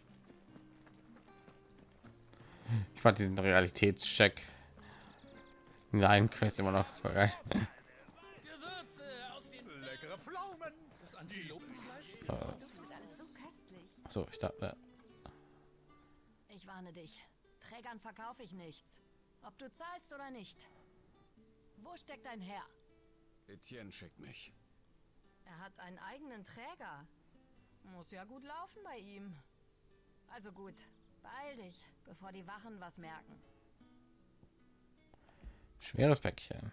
[SPEAKER 7] den
[SPEAKER 1] Ich fand diesen Realitätscheck in der einen Quest immer noch voll geil.
[SPEAKER 2] Gewürze aus den
[SPEAKER 7] leckere Pflaumen.
[SPEAKER 2] das Antilopenfleisch.
[SPEAKER 6] Duftet alles so köstlich.
[SPEAKER 1] So, ich dachte,
[SPEAKER 4] Ich warne dich. Trägern verkaufe ich nichts. Ob du zahlst oder nicht. Wo steckt dein Herr?
[SPEAKER 9] Etienne schickt mich.
[SPEAKER 4] Er hat einen eigenen Träger. Muss ja gut laufen bei ihm. Also gut, beeil dich, bevor die Wachen was merken.
[SPEAKER 1] schweres Päckchen.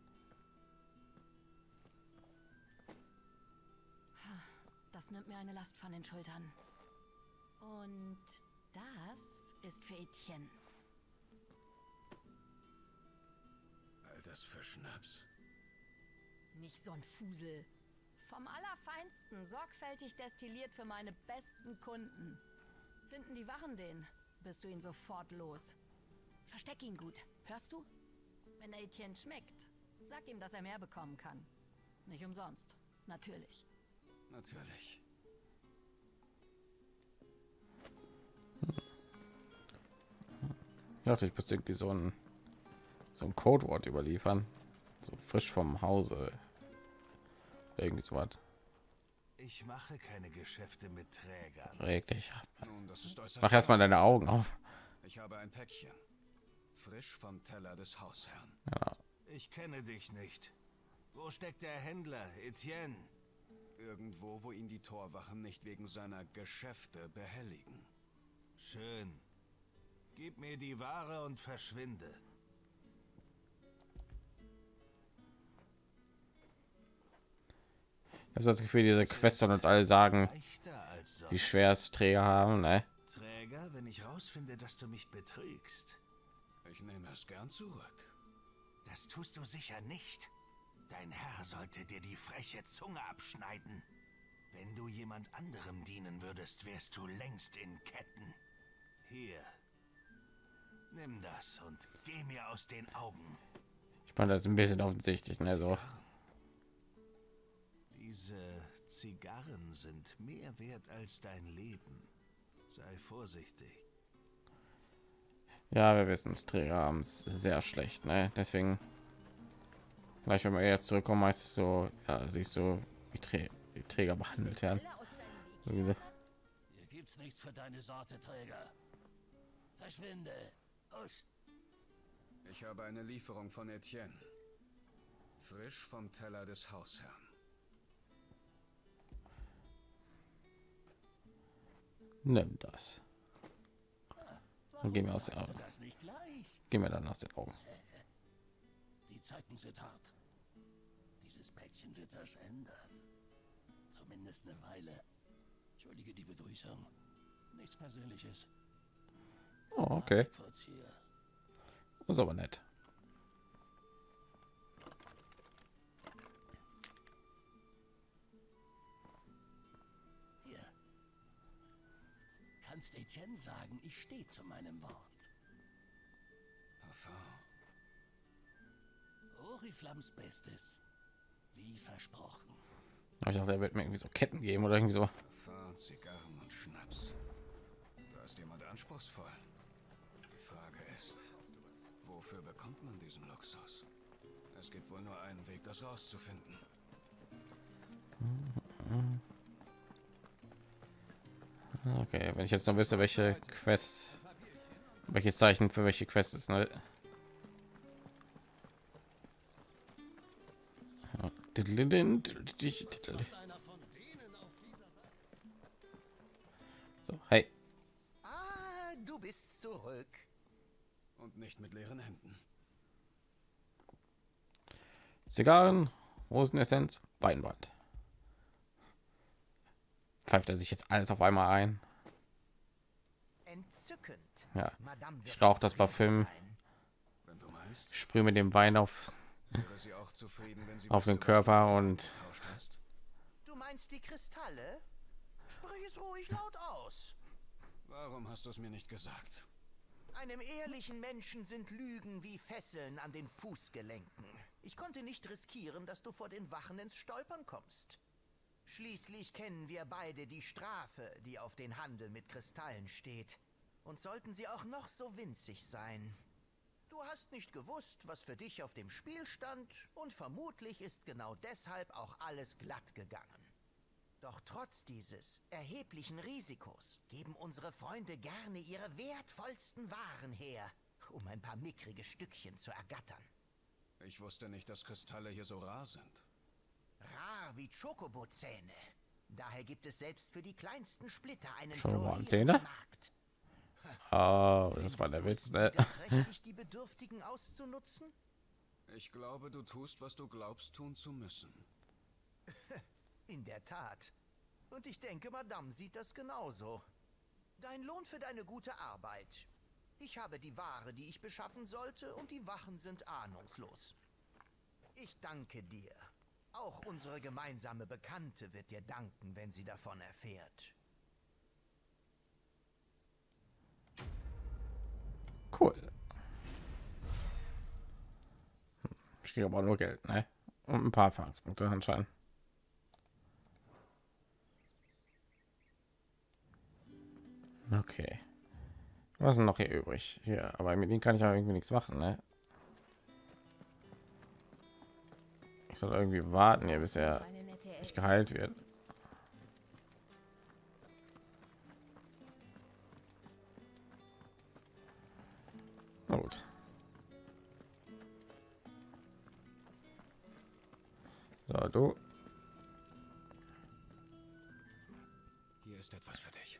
[SPEAKER 4] Das nimmt mir eine Last von den Schultern. Und das ist für Etienne.
[SPEAKER 9] All das für Schnaps.
[SPEAKER 4] Nicht so ein Fusel. Vom Allerfeinsten, sorgfältig destilliert für meine besten Kunden. Finden die Wachen den, bist du ihn sofort los. Versteck ihn gut, hörst du? Wenn er Etienne schmeckt, sag ihm, dass er mehr bekommen kann. Nicht umsonst, natürlich.
[SPEAKER 9] Natürlich.
[SPEAKER 1] Ich dachte, ich müsste irgendwie so ein so ein Codewort überliefern, so frisch vom Hause, irgendwie so was.
[SPEAKER 3] Ich mache keine Geschäfte mit Trägern.
[SPEAKER 1] Reg dich.
[SPEAKER 9] Nun, das ist äußerst
[SPEAKER 1] Mach erstmal deine Augen auf.
[SPEAKER 9] Ich habe ein Päckchen. Frisch vom Teller des Hausherrn.
[SPEAKER 1] Ja.
[SPEAKER 3] Ich kenne dich nicht. Wo steckt der Händler, Etienne?
[SPEAKER 9] Irgendwo, wo ihn die Torwachen nicht wegen seiner Geschäfte behelligen.
[SPEAKER 3] Schön. Gib mir die Ware und verschwinde.
[SPEAKER 1] Ich habe das Gefühl, diese Quest soll uns alle sagen,
[SPEAKER 3] Leichter als
[SPEAKER 1] wie
[SPEAKER 3] sonst.
[SPEAKER 1] schwer es Träger haben, ne?
[SPEAKER 3] Träger, wenn ich rausfinde, dass du mich betrügst.
[SPEAKER 9] Ich nehme es gern zurück.
[SPEAKER 3] Das tust du sicher nicht. Dein Herr sollte dir die freche Zunge abschneiden. Wenn du jemand anderem dienen würdest, wärst du längst in Ketten. Hier. Nimm das und geh mir aus den Augen.
[SPEAKER 1] Ich meine, das ist ein bisschen offensichtlich, ne? So.
[SPEAKER 3] Diese Zigarren sind mehr wert als dein Leben. Sei vorsichtig.
[SPEAKER 1] Ja, wir wissen, es Träger haben es sehr schlecht, ne? Deswegen gleich, wenn wir jetzt zurückkommen, heißt es so, ja, siehst du, wie, Trä wie Träger behandelt werden. So gesagt.
[SPEAKER 8] Hier gibt's nichts für deine Sorte, Träger. Verschwinde. Husch.
[SPEAKER 9] Ich habe eine Lieferung von Etienne. Frisch vom Teller des Hausherrn.
[SPEAKER 1] Nimm das. Und geh mir aus den
[SPEAKER 8] Sagst du
[SPEAKER 1] Augen.
[SPEAKER 8] das nicht gleich?
[SPEAKER 1] Geh mir dann aus den Augen.
[SPEAKER 8] Die Zeiten sind hart. Dieses Päckchen wird das ändern. Zumindest eine Weile. Entschuldige die Begrüßung. Nichts Persönliches.
[SPEAKER 1] Oh, okay.
[SPEAKER 8] Warte kurz hier.
[SPEAKER 1] Das ist aber nett.
[SPEAKER 8] Hier. Kannst Etienne sagen, ich stehe zu meinem Wort.
[SPEAKER 9] Parfum.
[SPEAKER 8] Oriflammes Bestes. Wie versprochen.
[SPEAKER 1] Ich dachte, er wird mir irgendwie so Ketten geben oder irgendwie so.
[SPEAKER 9] Parfum, Zigarren und Schnaps. Da ist jemand anspruchsvoll. Die Frage ist, wofür bekommt man diesen Luxus? Es gibt wohl nur einen Weg, das rauszufinden.
[SPEAKER 1] Okay, wenn ich jetzt noch wüsste, welche Quest, welches Zeichen für welche Quest ist, ne? So, hey.
[SPEAKER 5] Ah, du bist zurück.
[SPEAKER 9] Und nicht mit leeren Händen.
[SPEAKER 1] Zigarren, Rosenessenz, Weinbrand. Pfeift er sich jetzt alles auf einmal ein?
[SPEAKER 5] Entzückend.
[SPEAKER 1] Ja,
[SPEAKER 5] Madame wird
[SPEAKER 1] ich rauche das
[SPEAKER 5] zufrieden
[SPEAKER 1] Parfüm,
[SPEAKER 5] sein.
[SPEAKER 9] Wenn du meinst,
[SPEAKER 1] sprühe mit dem Wein auf,
[SPEAKER 9] wäre sie auch zufrieden, wenn sie
[SPEAKER 1] auf den
[SPEAKER 9] wüsste, was du
[SPEAKER 1] Körper
[SPEAKER 9] dafür
[SPEAKER 1] und
[SPEAKER 9] getauscht hast.
[SPEAKER 5] Du meinst die Kristalle? Sprich es ruhig laut aus.
[SPEAKER 9] Warum hast du es mir nicht gesagt?
[SPEAKER 5] Einem ehrlichen Menschen sind Lügen wie Fesseln an den Fußgelenken. Ich konnte nicht riskieren, dass du vor den Wachen ins Stolpern kommst. Schließlich kennen wir beide die Strafe, die auf den Handel mit Kristallen steht. Und sollten sie auch noch so winzig sein. Du hast nicht gewusst, was für dich auf dem Spiel stand, und vermutlich ist genau deshalb auch alles glatt gegangen. Doch trotz dieses erheblichen Risikos geben unsere Freunde gerne ihre wertvollsten Waren her, um ein paar mickrige Stückchen zu ergattern.
[SPEAKER 9] Ich wusste nicht, dass Kristalle hier so rar sind.
[SPEAKER 5] Rar wie Chocobo-Zähne. Daher gibt es selbst für die kleinsten Splitter einen
[SPEAKER 1] Schokobo-Zähne?
[SPEAKER 5] florierenden Markt.
[SPEAKER 1] oh, das war der Witz, ne?
[SPEAKER 5] Trächtig, die Bedürftigen auszunutzen?
[SPEAKER 9] Ich glaube, du tust, was du glaubst tun zu müssen.
[SPEAKER 5] In der Tat. Und ich denke, Madame sieht das genauso. Dein Lohn für deine gute Arbeit. Ich habe die Ware, die ich beschaffen sollte, und die Wachen sind ahnungslos. Ich danke dir. Auch unsere gemeinsame Bekannte wird dir danken, wenn sie davon erfährt.
[SPEAKER 1] Cool. Ich kriege aber nur Geld, ne? Und ein paar Erfahrungspunkte anscheinend. Okay. Was ist denn noch hier übrig? Hier, aber mit denen kann ich ja irgendwie nichts machen, ne? Ich soll irgendwie warten, hier, bis er nicht geheilt wird. Na gut. So, du.
[SPEAKER 9] Hier ist etwas für dich.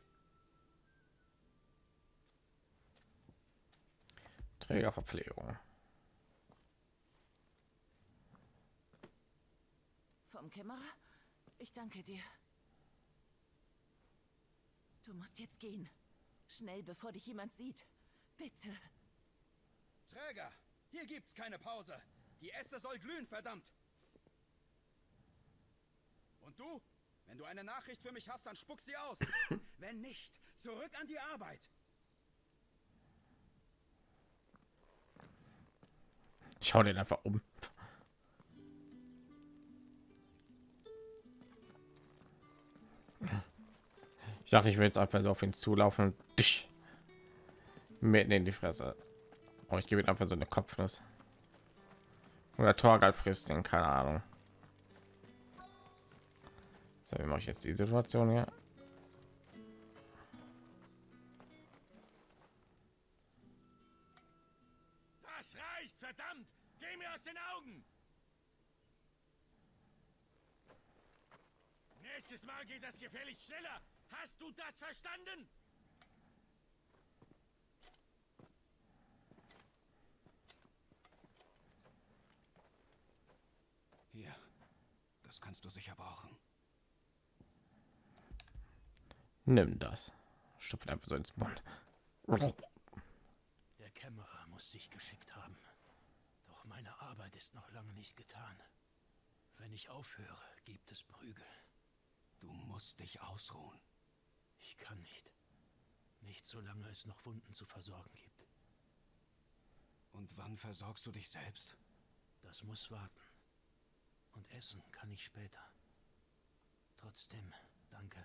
[SPEAKER 1] Trägerverpflegung.
[SPEAKER 11] Vom Kämmerer? Ich danke dir. Du musst jetzt gehen. Schnell, bevor dich jemand sieht. Bitte.
[SPEAKER 3] Träger, hier gibt's keine Pause. Die Esse soll glühen, verdammt. Und du? Wenn du eine Nachricht für mich hast, dann spuck sie aus. Wenn nicht, zurück an die Arbeit.
[SPEAKER 1] Schau den einfach um. Ich dachte, ich will jetzt einfach so auf ihn zulaufen und dich mitten in die Fresse. Oh, ich gebe ihm einfach so eine Kopfnuss. Oder Torgal frisst den, keine Ahnung. So, wie mache ich jetzt die Situation hier?
[SPEAKER 8] Das reicht, verdammt! Geh mir aus den Augen! Nächstes Mal geht das gefährlich schneller. Hast du das verstanden?
[SPEAKER 9] Hier, kannst du sicher brauchen.
[SPEAKER 1] Nimm das. Stopft einfach so ins Mund.
[SPEAKER 8] Der Kämmerer muss sich geschickt haben. Doch meine Arbeit ist noch lange nicht getan. Wenn ich aufhöre, gibt es Prügel.
[SPEAKER 9] Du musst dich ausruhen.
[SPEAKER 8] Ich kann nicht. Nicht solange es noch Wunden zu versorgen gibt.
[SPEAKER 9] Und wann versorgst du dich selbst?
[SPEAKER 8] Das muss warten. Und essen kann ich später. Trotzdem, danke.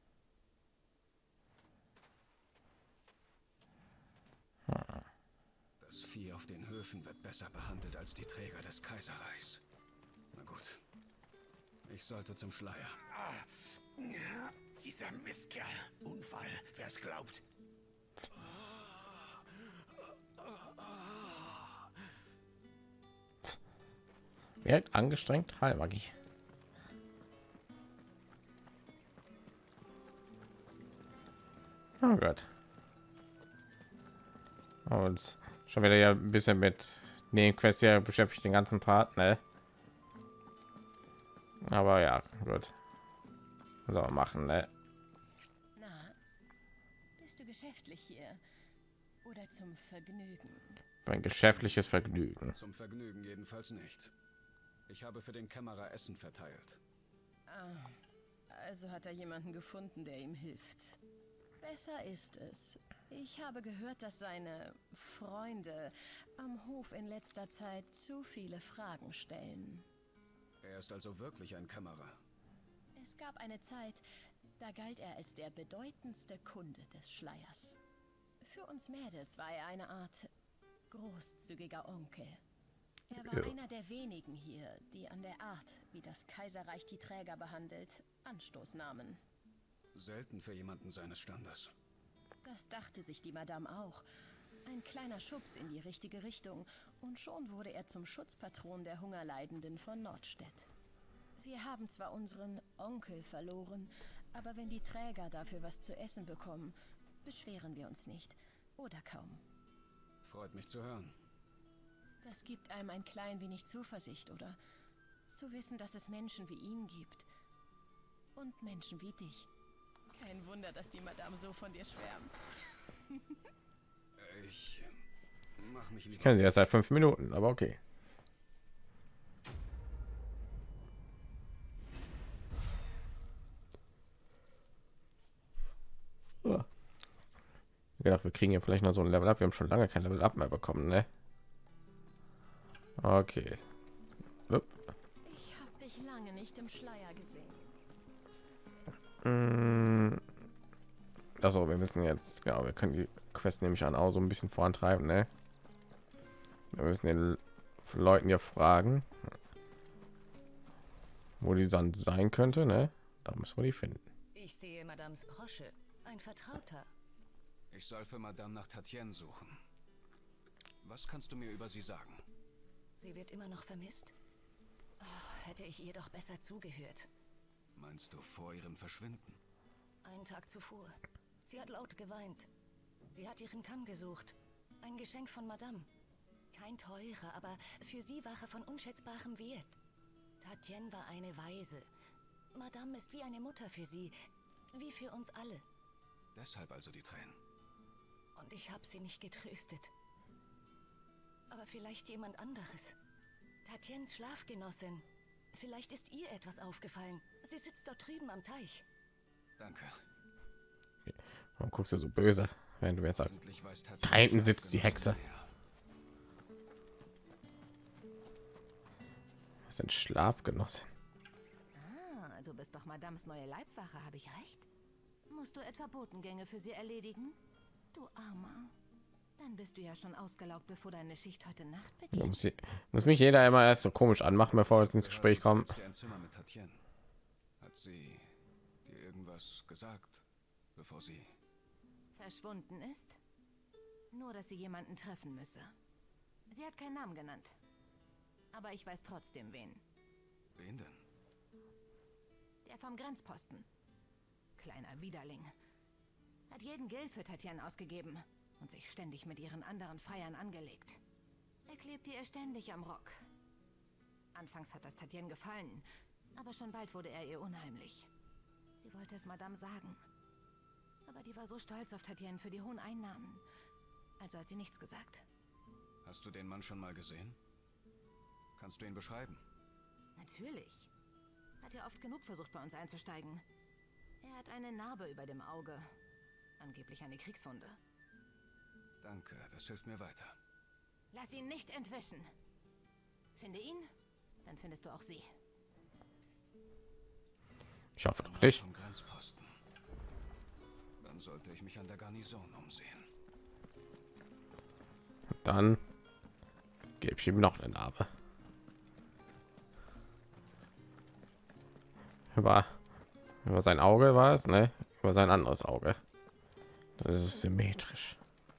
[SPEAKER 9] Das Vieh auf den Höfen wird besser behandelt als die Träger des Kaiserreichs. Na gut. Ich sollte zum Schleier.
[SPEAKER 8] Ah, dieser Mistkerl. Unfall, wer es glaubt.
[SPEAKER 1] Wirkt angestrengt, Heilmagie. Oh Gott. Und schon wieder ja ein bisschen mit Nebenquests hier beschäftigt, den ganzen Part, ne? Aber ja, gut. So machen, ne?
[SPEAKER 6] Na, bist du geschäftlich hier oder zum Vergnügen?
[SPEAKER 1] Für ein geschäftliches Vergnügen.
[SPEAKER 9] Zum Vergnügen jedenfalls nicht. Ich habe für den Kämmerer Essen verteilt.
[SPEAKER 6] Ah, also hat er jemanden gefunden, der ihm hilft. Besser ist es. Ich habe gehört, dass seine Freunde am Hof in letzter Zeit zu viele Fragen stellen.
[SPEAKER 9] Er ist also wirklich ein Kämmerer.
[SPEAKER 6] Es gab eine Zeit, da galt er als der bedeutendste Kunde des Schleiers. Für uns Mädels war er eine Art großzügiger Onkel. Er war
[SPEAKER 1] Ja.
[SPEAKER 6] einer der wenigen hier, die an der Art, wie das Kaiserreich die Träger behandelt, Anstoß nahmen.
[SPEAKER 9] Selten für jemanden seines Standes.
[SPEAKER 6] Das dachte sich die Madame auch. Ein kleiner Schubs in die richtige Richtung und schon wurde er zum Schutzpatron der Hungerleidenden von Nordstedt. Wir haben zwar unseren Onkel verloren, aber wenn die Träger dafür was zu essen bekommen, beschweren wir uns nicht. Oder kaum.
[SPEAKER 9] Freut mich zu hören.
[SPEAKER 6] Das gibt einem ein klein wenig Zuversicht, oder? Zu wissen, dass es Menschen wie ihn gibt. Und Menschen wie dich. Kein Wunder, dass die Madame so von dir schwärmt.
[SPEAKER 9] Ich mach mich
[SPEAKER 1] Ich
[SPEAKER 9] lieber.
[SPEAKER 1] kenne sie erst seit fünf Minuten, aber okay. Ja. Ich gedacht, wir kriegen hier vielleicht noch so ein Level Up. Wir haben schon lange kein Level Up mehr bekommen, ne? Okay. Upp.
[SPEAKER 6] Ich habe dich lange nicht im Schleier gesehen.
[SPEAKER 1] Mm. Also, wir müssen jetzt, genau, wir können die Quest nämlich an auch so ein bisschen vorantreiben, ne? Wir müssen den Leuten hier fragen, wo die dann sein könnte, ne? Da müssen wir die finden.
[SPEAKER 4] Ich sehe Madames Brosche. Ein Vertrauter.
[SPEAKER 9] Ich soll für Madame nach Tatienne suchen. Was kannst du mir über sie sagen?
[SPEAKER 4] Sie wird immer noch vermisst? Oh, hätte ich ihr doch besser zugehört.
[SPEAKER 9] Meinst du vor ihrem Verschwinden?
[SPEAKER 4] Einen Tag zuvor. Sie hat laut geweint. Sie hat ihren Kamm gesucht. Ein Geschenk von Madame. Kein teurer, aber für sie war er von unschätzbarem Wert. Tatienne war eine Waise. Madame ist wie eine Mutter für sie. Wie für uns alle.
[SPEAKER 9] Deshalb also die Tränen.
[SPEAKER 4] Und ich habe sie nicht getröstet. Aber vielleicht jemand anderes. Tatiennes Schlafgenossin. Vielleicht ist ihr etwas aufgefallen. Sie sitzt dort drüben am Teich.
[SPEAKER 9] Danke.
[SPEAKER 1] Warum guckst du so böse, wenn du jetzt sagst,
[SPEAKER 9] Hoffentlich weiß
[SPEAKER 1] da
[SPEAKER 9] Tatienne
[SPEAKER 1] hinten sitzt die Hexe.
[SPEAKER 9] mehr.
[SPEAKER 1] Was ist denn Schlafgenosse?
[SPEAKER 12] Ah, du bist doch Madames neue Leibwache, habe ich recht? Musst du etwa Botengänge für sie erledigen? Du Armer. Dann bist du ja schon ausgelaugt, bevor deine Schicht heute Nacht
[SPEAKER 1] Da
[SPEAKER 12] beginnt.
[SPEAKER 1] muss, sie, muss mich jeder immer erst so komisch anmachen, bevor wir ins Gespräch kommen.
[SPEAKER 9] Du teilst dir ein Zimmer mit Tatienne. Hat sie dir irgendwas gesagt, bevor sie...
[SPEAKER 12] Verschwunden ist? Nur, dass sie jemanden treffen müsse. Sie hat keinen Namen genannt. Aber ich weiß trotzdem, wen.
[SPEAKER 9] Wen denn?
[SPEAKER 12] Der vom Grenzposten. Kleiner Widerling. Hat jeden Geld für Tatienne ausgegeben und sich ständig mit ihren anderen Freiern angelegt. Er klebte ihr ständig am Rock. Anfangs hat das Tatienne gefallen, aber schon bald wurde er ihr unheimlich. Sie wollte es Madame sagen. Aber die war so stolz auf Tatjana für die hohen Einnahmen. Also hat sie nichts gesagt.
[SPEAKER 9] Hast du den Mann schon mal gesehen? Kannst du ihn beschreiben?
[SPEAKER 12] Natürlich. Hat ja oft genug versucht, bei uns einzusteigen. Er hat eine Narbe über dem Auge. Angeblich eine Kriegswunde.
[SPEAKER 9] Danke, das hilft mir weiter.
[SPEAKER 12] Lass ihn nicht entwischen. Finde ihn, dann findest du auch sie.
[SPEAKER 1] Ich hoffe doch nicht.
[SPEAKER 9] Vom Grenzposten. Dann sollte ich mich an der Garnison umsehen.
[SPEAKER 1] Dann gebe ich ihm noch eine Narbe. Über, über sein Auge war es, ne? Über sein anderes Auge. Das ist symmetrisch.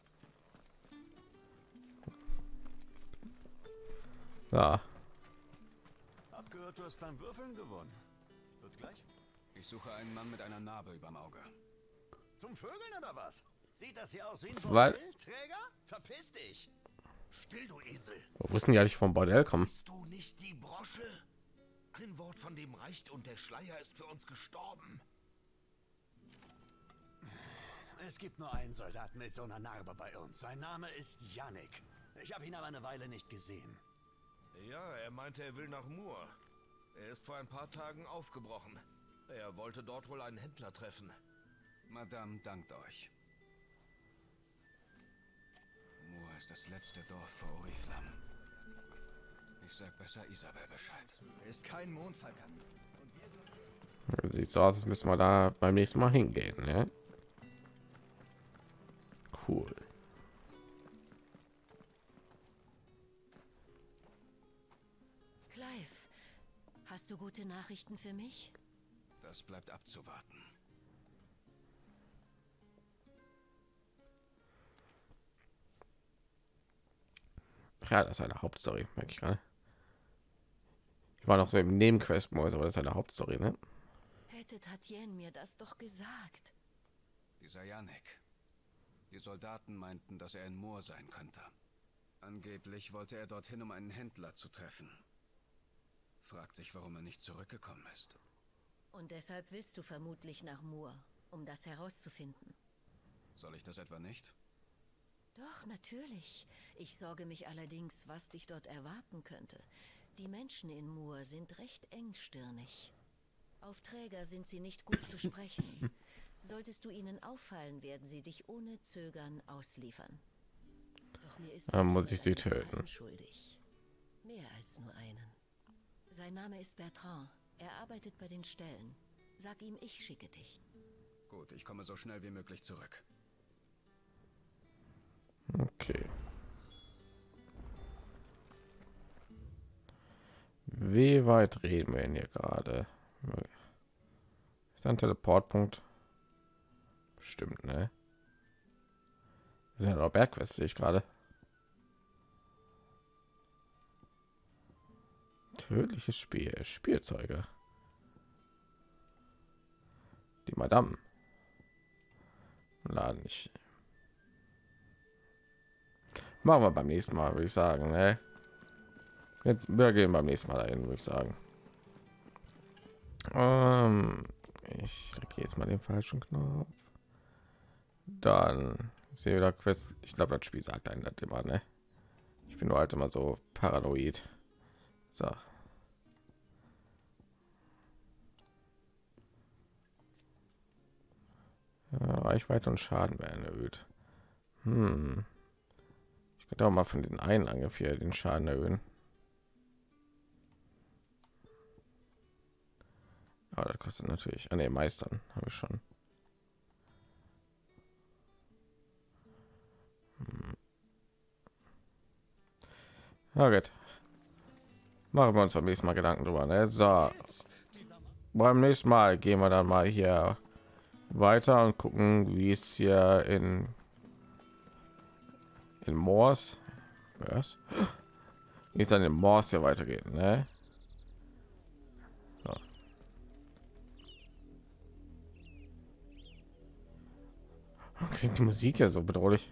[SPEAKER 1] Ja.
[SPEAKER 9] Hab gehört, du hast beim Würfeln gewonnen. Wird gleich. Ich suche einen Mann mit einer Narbe überm Auge.
[SPEAKER 3] Zum Vögeln oder was? Sieht das hier aus wie ein
[SPEAKER 1] Weil-
[SPEAKER 3] Bordellträger? Verpiss dich! Still, du Esel!
[SPEAKER 1] Wo wussten die eigentlich vom Bordell kommen?
[SPEAKER 3] Siehst du nicht die Brosche? Ein Wort von dem reicht und der Schleier ist für uns gestorben.
[SPEAKER 9] Es gibt nur einen Soldaten mit so einer Narbe bei uns. Sein Name ist Yannick. Ich habe ihn aber eine Weile nicht gesehen.
[SPEAKER 3] Ja, er meinte, er will nach Mur. Er ist vor ein paar Tagen aufgebrochen. Er wollte dort wohl einen Händler treffen.
[SPEAKER 9] Madame dankt euch. Mur ist das letzte Dorf vor Oriflamme. Ich sag besser Isabel Bescheid.
[SPEAKER 3] Er ist kein Mondfalken.
[SPEAKER 1] Sieht so aus, als müssen wir da beim nächsten Mal hingehen, ne? Cool.
[SPEAKER 4] Clive, hast du gute Nachrichten für mich?
[SPEAKER 9] Das bleibt abzuwarten.
[SPEAKER 1] Ja, das ist eine Hauptstory, merke ich gerade. Ich war noch so im Nebenquest-Modus, aber das ist eine Hauptstory, ne?
[SPEAKER 4] Hätte Tatjana mir das doch gesagt.
[SPEAKER 9] Dieser Yannick. Die Soldaten meinten, dass er in Mur sein könnte. Angeblich wollte er dorthin, um einen Händler zu treffen. Fragt sich, warum er nicht zurückgekommen ist.
[SPEAKER 4] Und deshalb willst du vermutlich nach Mur, um das herauszufinden.
[SPEAKER 9] Soll ich das etwa nicht?
[SPEAKER 4] Doch, natürlich. Ich sorge mich allerdings, was dich dort erwarten könnte. Die Menschen in Mur sind recht engstirnig. Auf Träger sind sie nicht gut zu sprechen. Solltest du ihnen auffallen, werden sie dich ohne Zögern ausliefern. Doch mir ist
[SPEAKER 1] Dann muss ich sie
[SPEAKER 4] einen Gefallen
[SPEAKER 1] töten.
[SPEAKER 4] schuldig. Mehr als nur einen. Sein Name ist Bertrand. Er arbeitet bei den Ställen. Sag ihm, ich schicke dich.
[SPEAKER 9] Gut, ich komme so schnell wie möglich zurück.
[SPEAKER 1] Okay. Wie weit reden wir denn hier gerade? Ist ein Teleportpunkt? Bestimmt, ne? Wir sind aber Bergquest, sehe ich gerade. Tödliches Spiel, Spielzeuge. Die Madame. Laden nicht. Machen wir beim nächsten Mal, würde ich sagen. Ne? Wir gehen beim nächsten Mal dahin, würde ich sagen. Ähm, ich drücke jetzt mal den falschen Knopf. Dann sehe wieder Quest. Ich glaube, das Spiel sagt einen das immer, ne? Ich bin nur halt immer so paranoid. So. Ja, Reichweite und Schaden werden erhöht. Hm. Ich könnte auch mal von den einen Angriff hier den Schaden erhöhen. Aber das kostet natürlich. Ah, ne, Meistern habe ich schon. Hm. Ja, gut. Machen wir uns beim nächsten Mal Gedanken drüber. Ne? So. Beim nächsten Mal gehen wir dann mal hier weiter und gucken, wie es hier in in Moors, was? Wie es dann in Moors hier weitergeht, ne? So. Klingt die Musik ja so bedrohlich.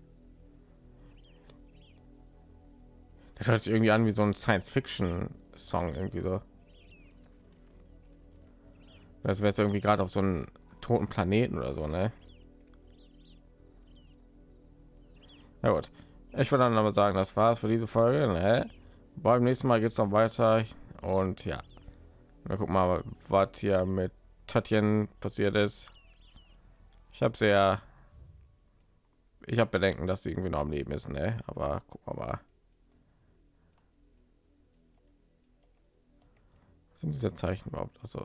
[SPEAKER 1] Das hört sich irgendwie an wie so ein Science-Fiction-Song irgendwie so. Das wäre jetzt irgendwie gerade auf so einen toten Planeten oder so, ne? Ja gut, ich würde dann aber sagen, das war's für diese Folge. Ne? Beim nächsten Mal geht es noch weiter und ja, wir gucken mal, was hier mit Tatjen passiert ist. Ich habe sehr, ich habe Bedenken, dass sie irgendwie noch am Leben ist, ne? Aber gucken wir mal. Was sind diese Zeichen überhaupt? Also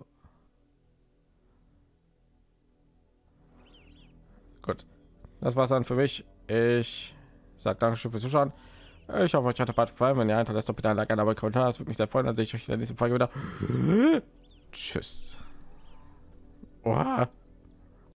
[SPEAKER 1] gut, das war's dann für mich. Ich sage Dankeschön fürs Zuschauen. Ich hoffe, euch hat der Part gefallen. Wenn ihr hinterlasst, doch bitte ein Like, ein Abo, Kommentar. Das würde mich sehr freuen. Dann sehe ich euch in der nächsten Folge wieder. Tschüss. Oha.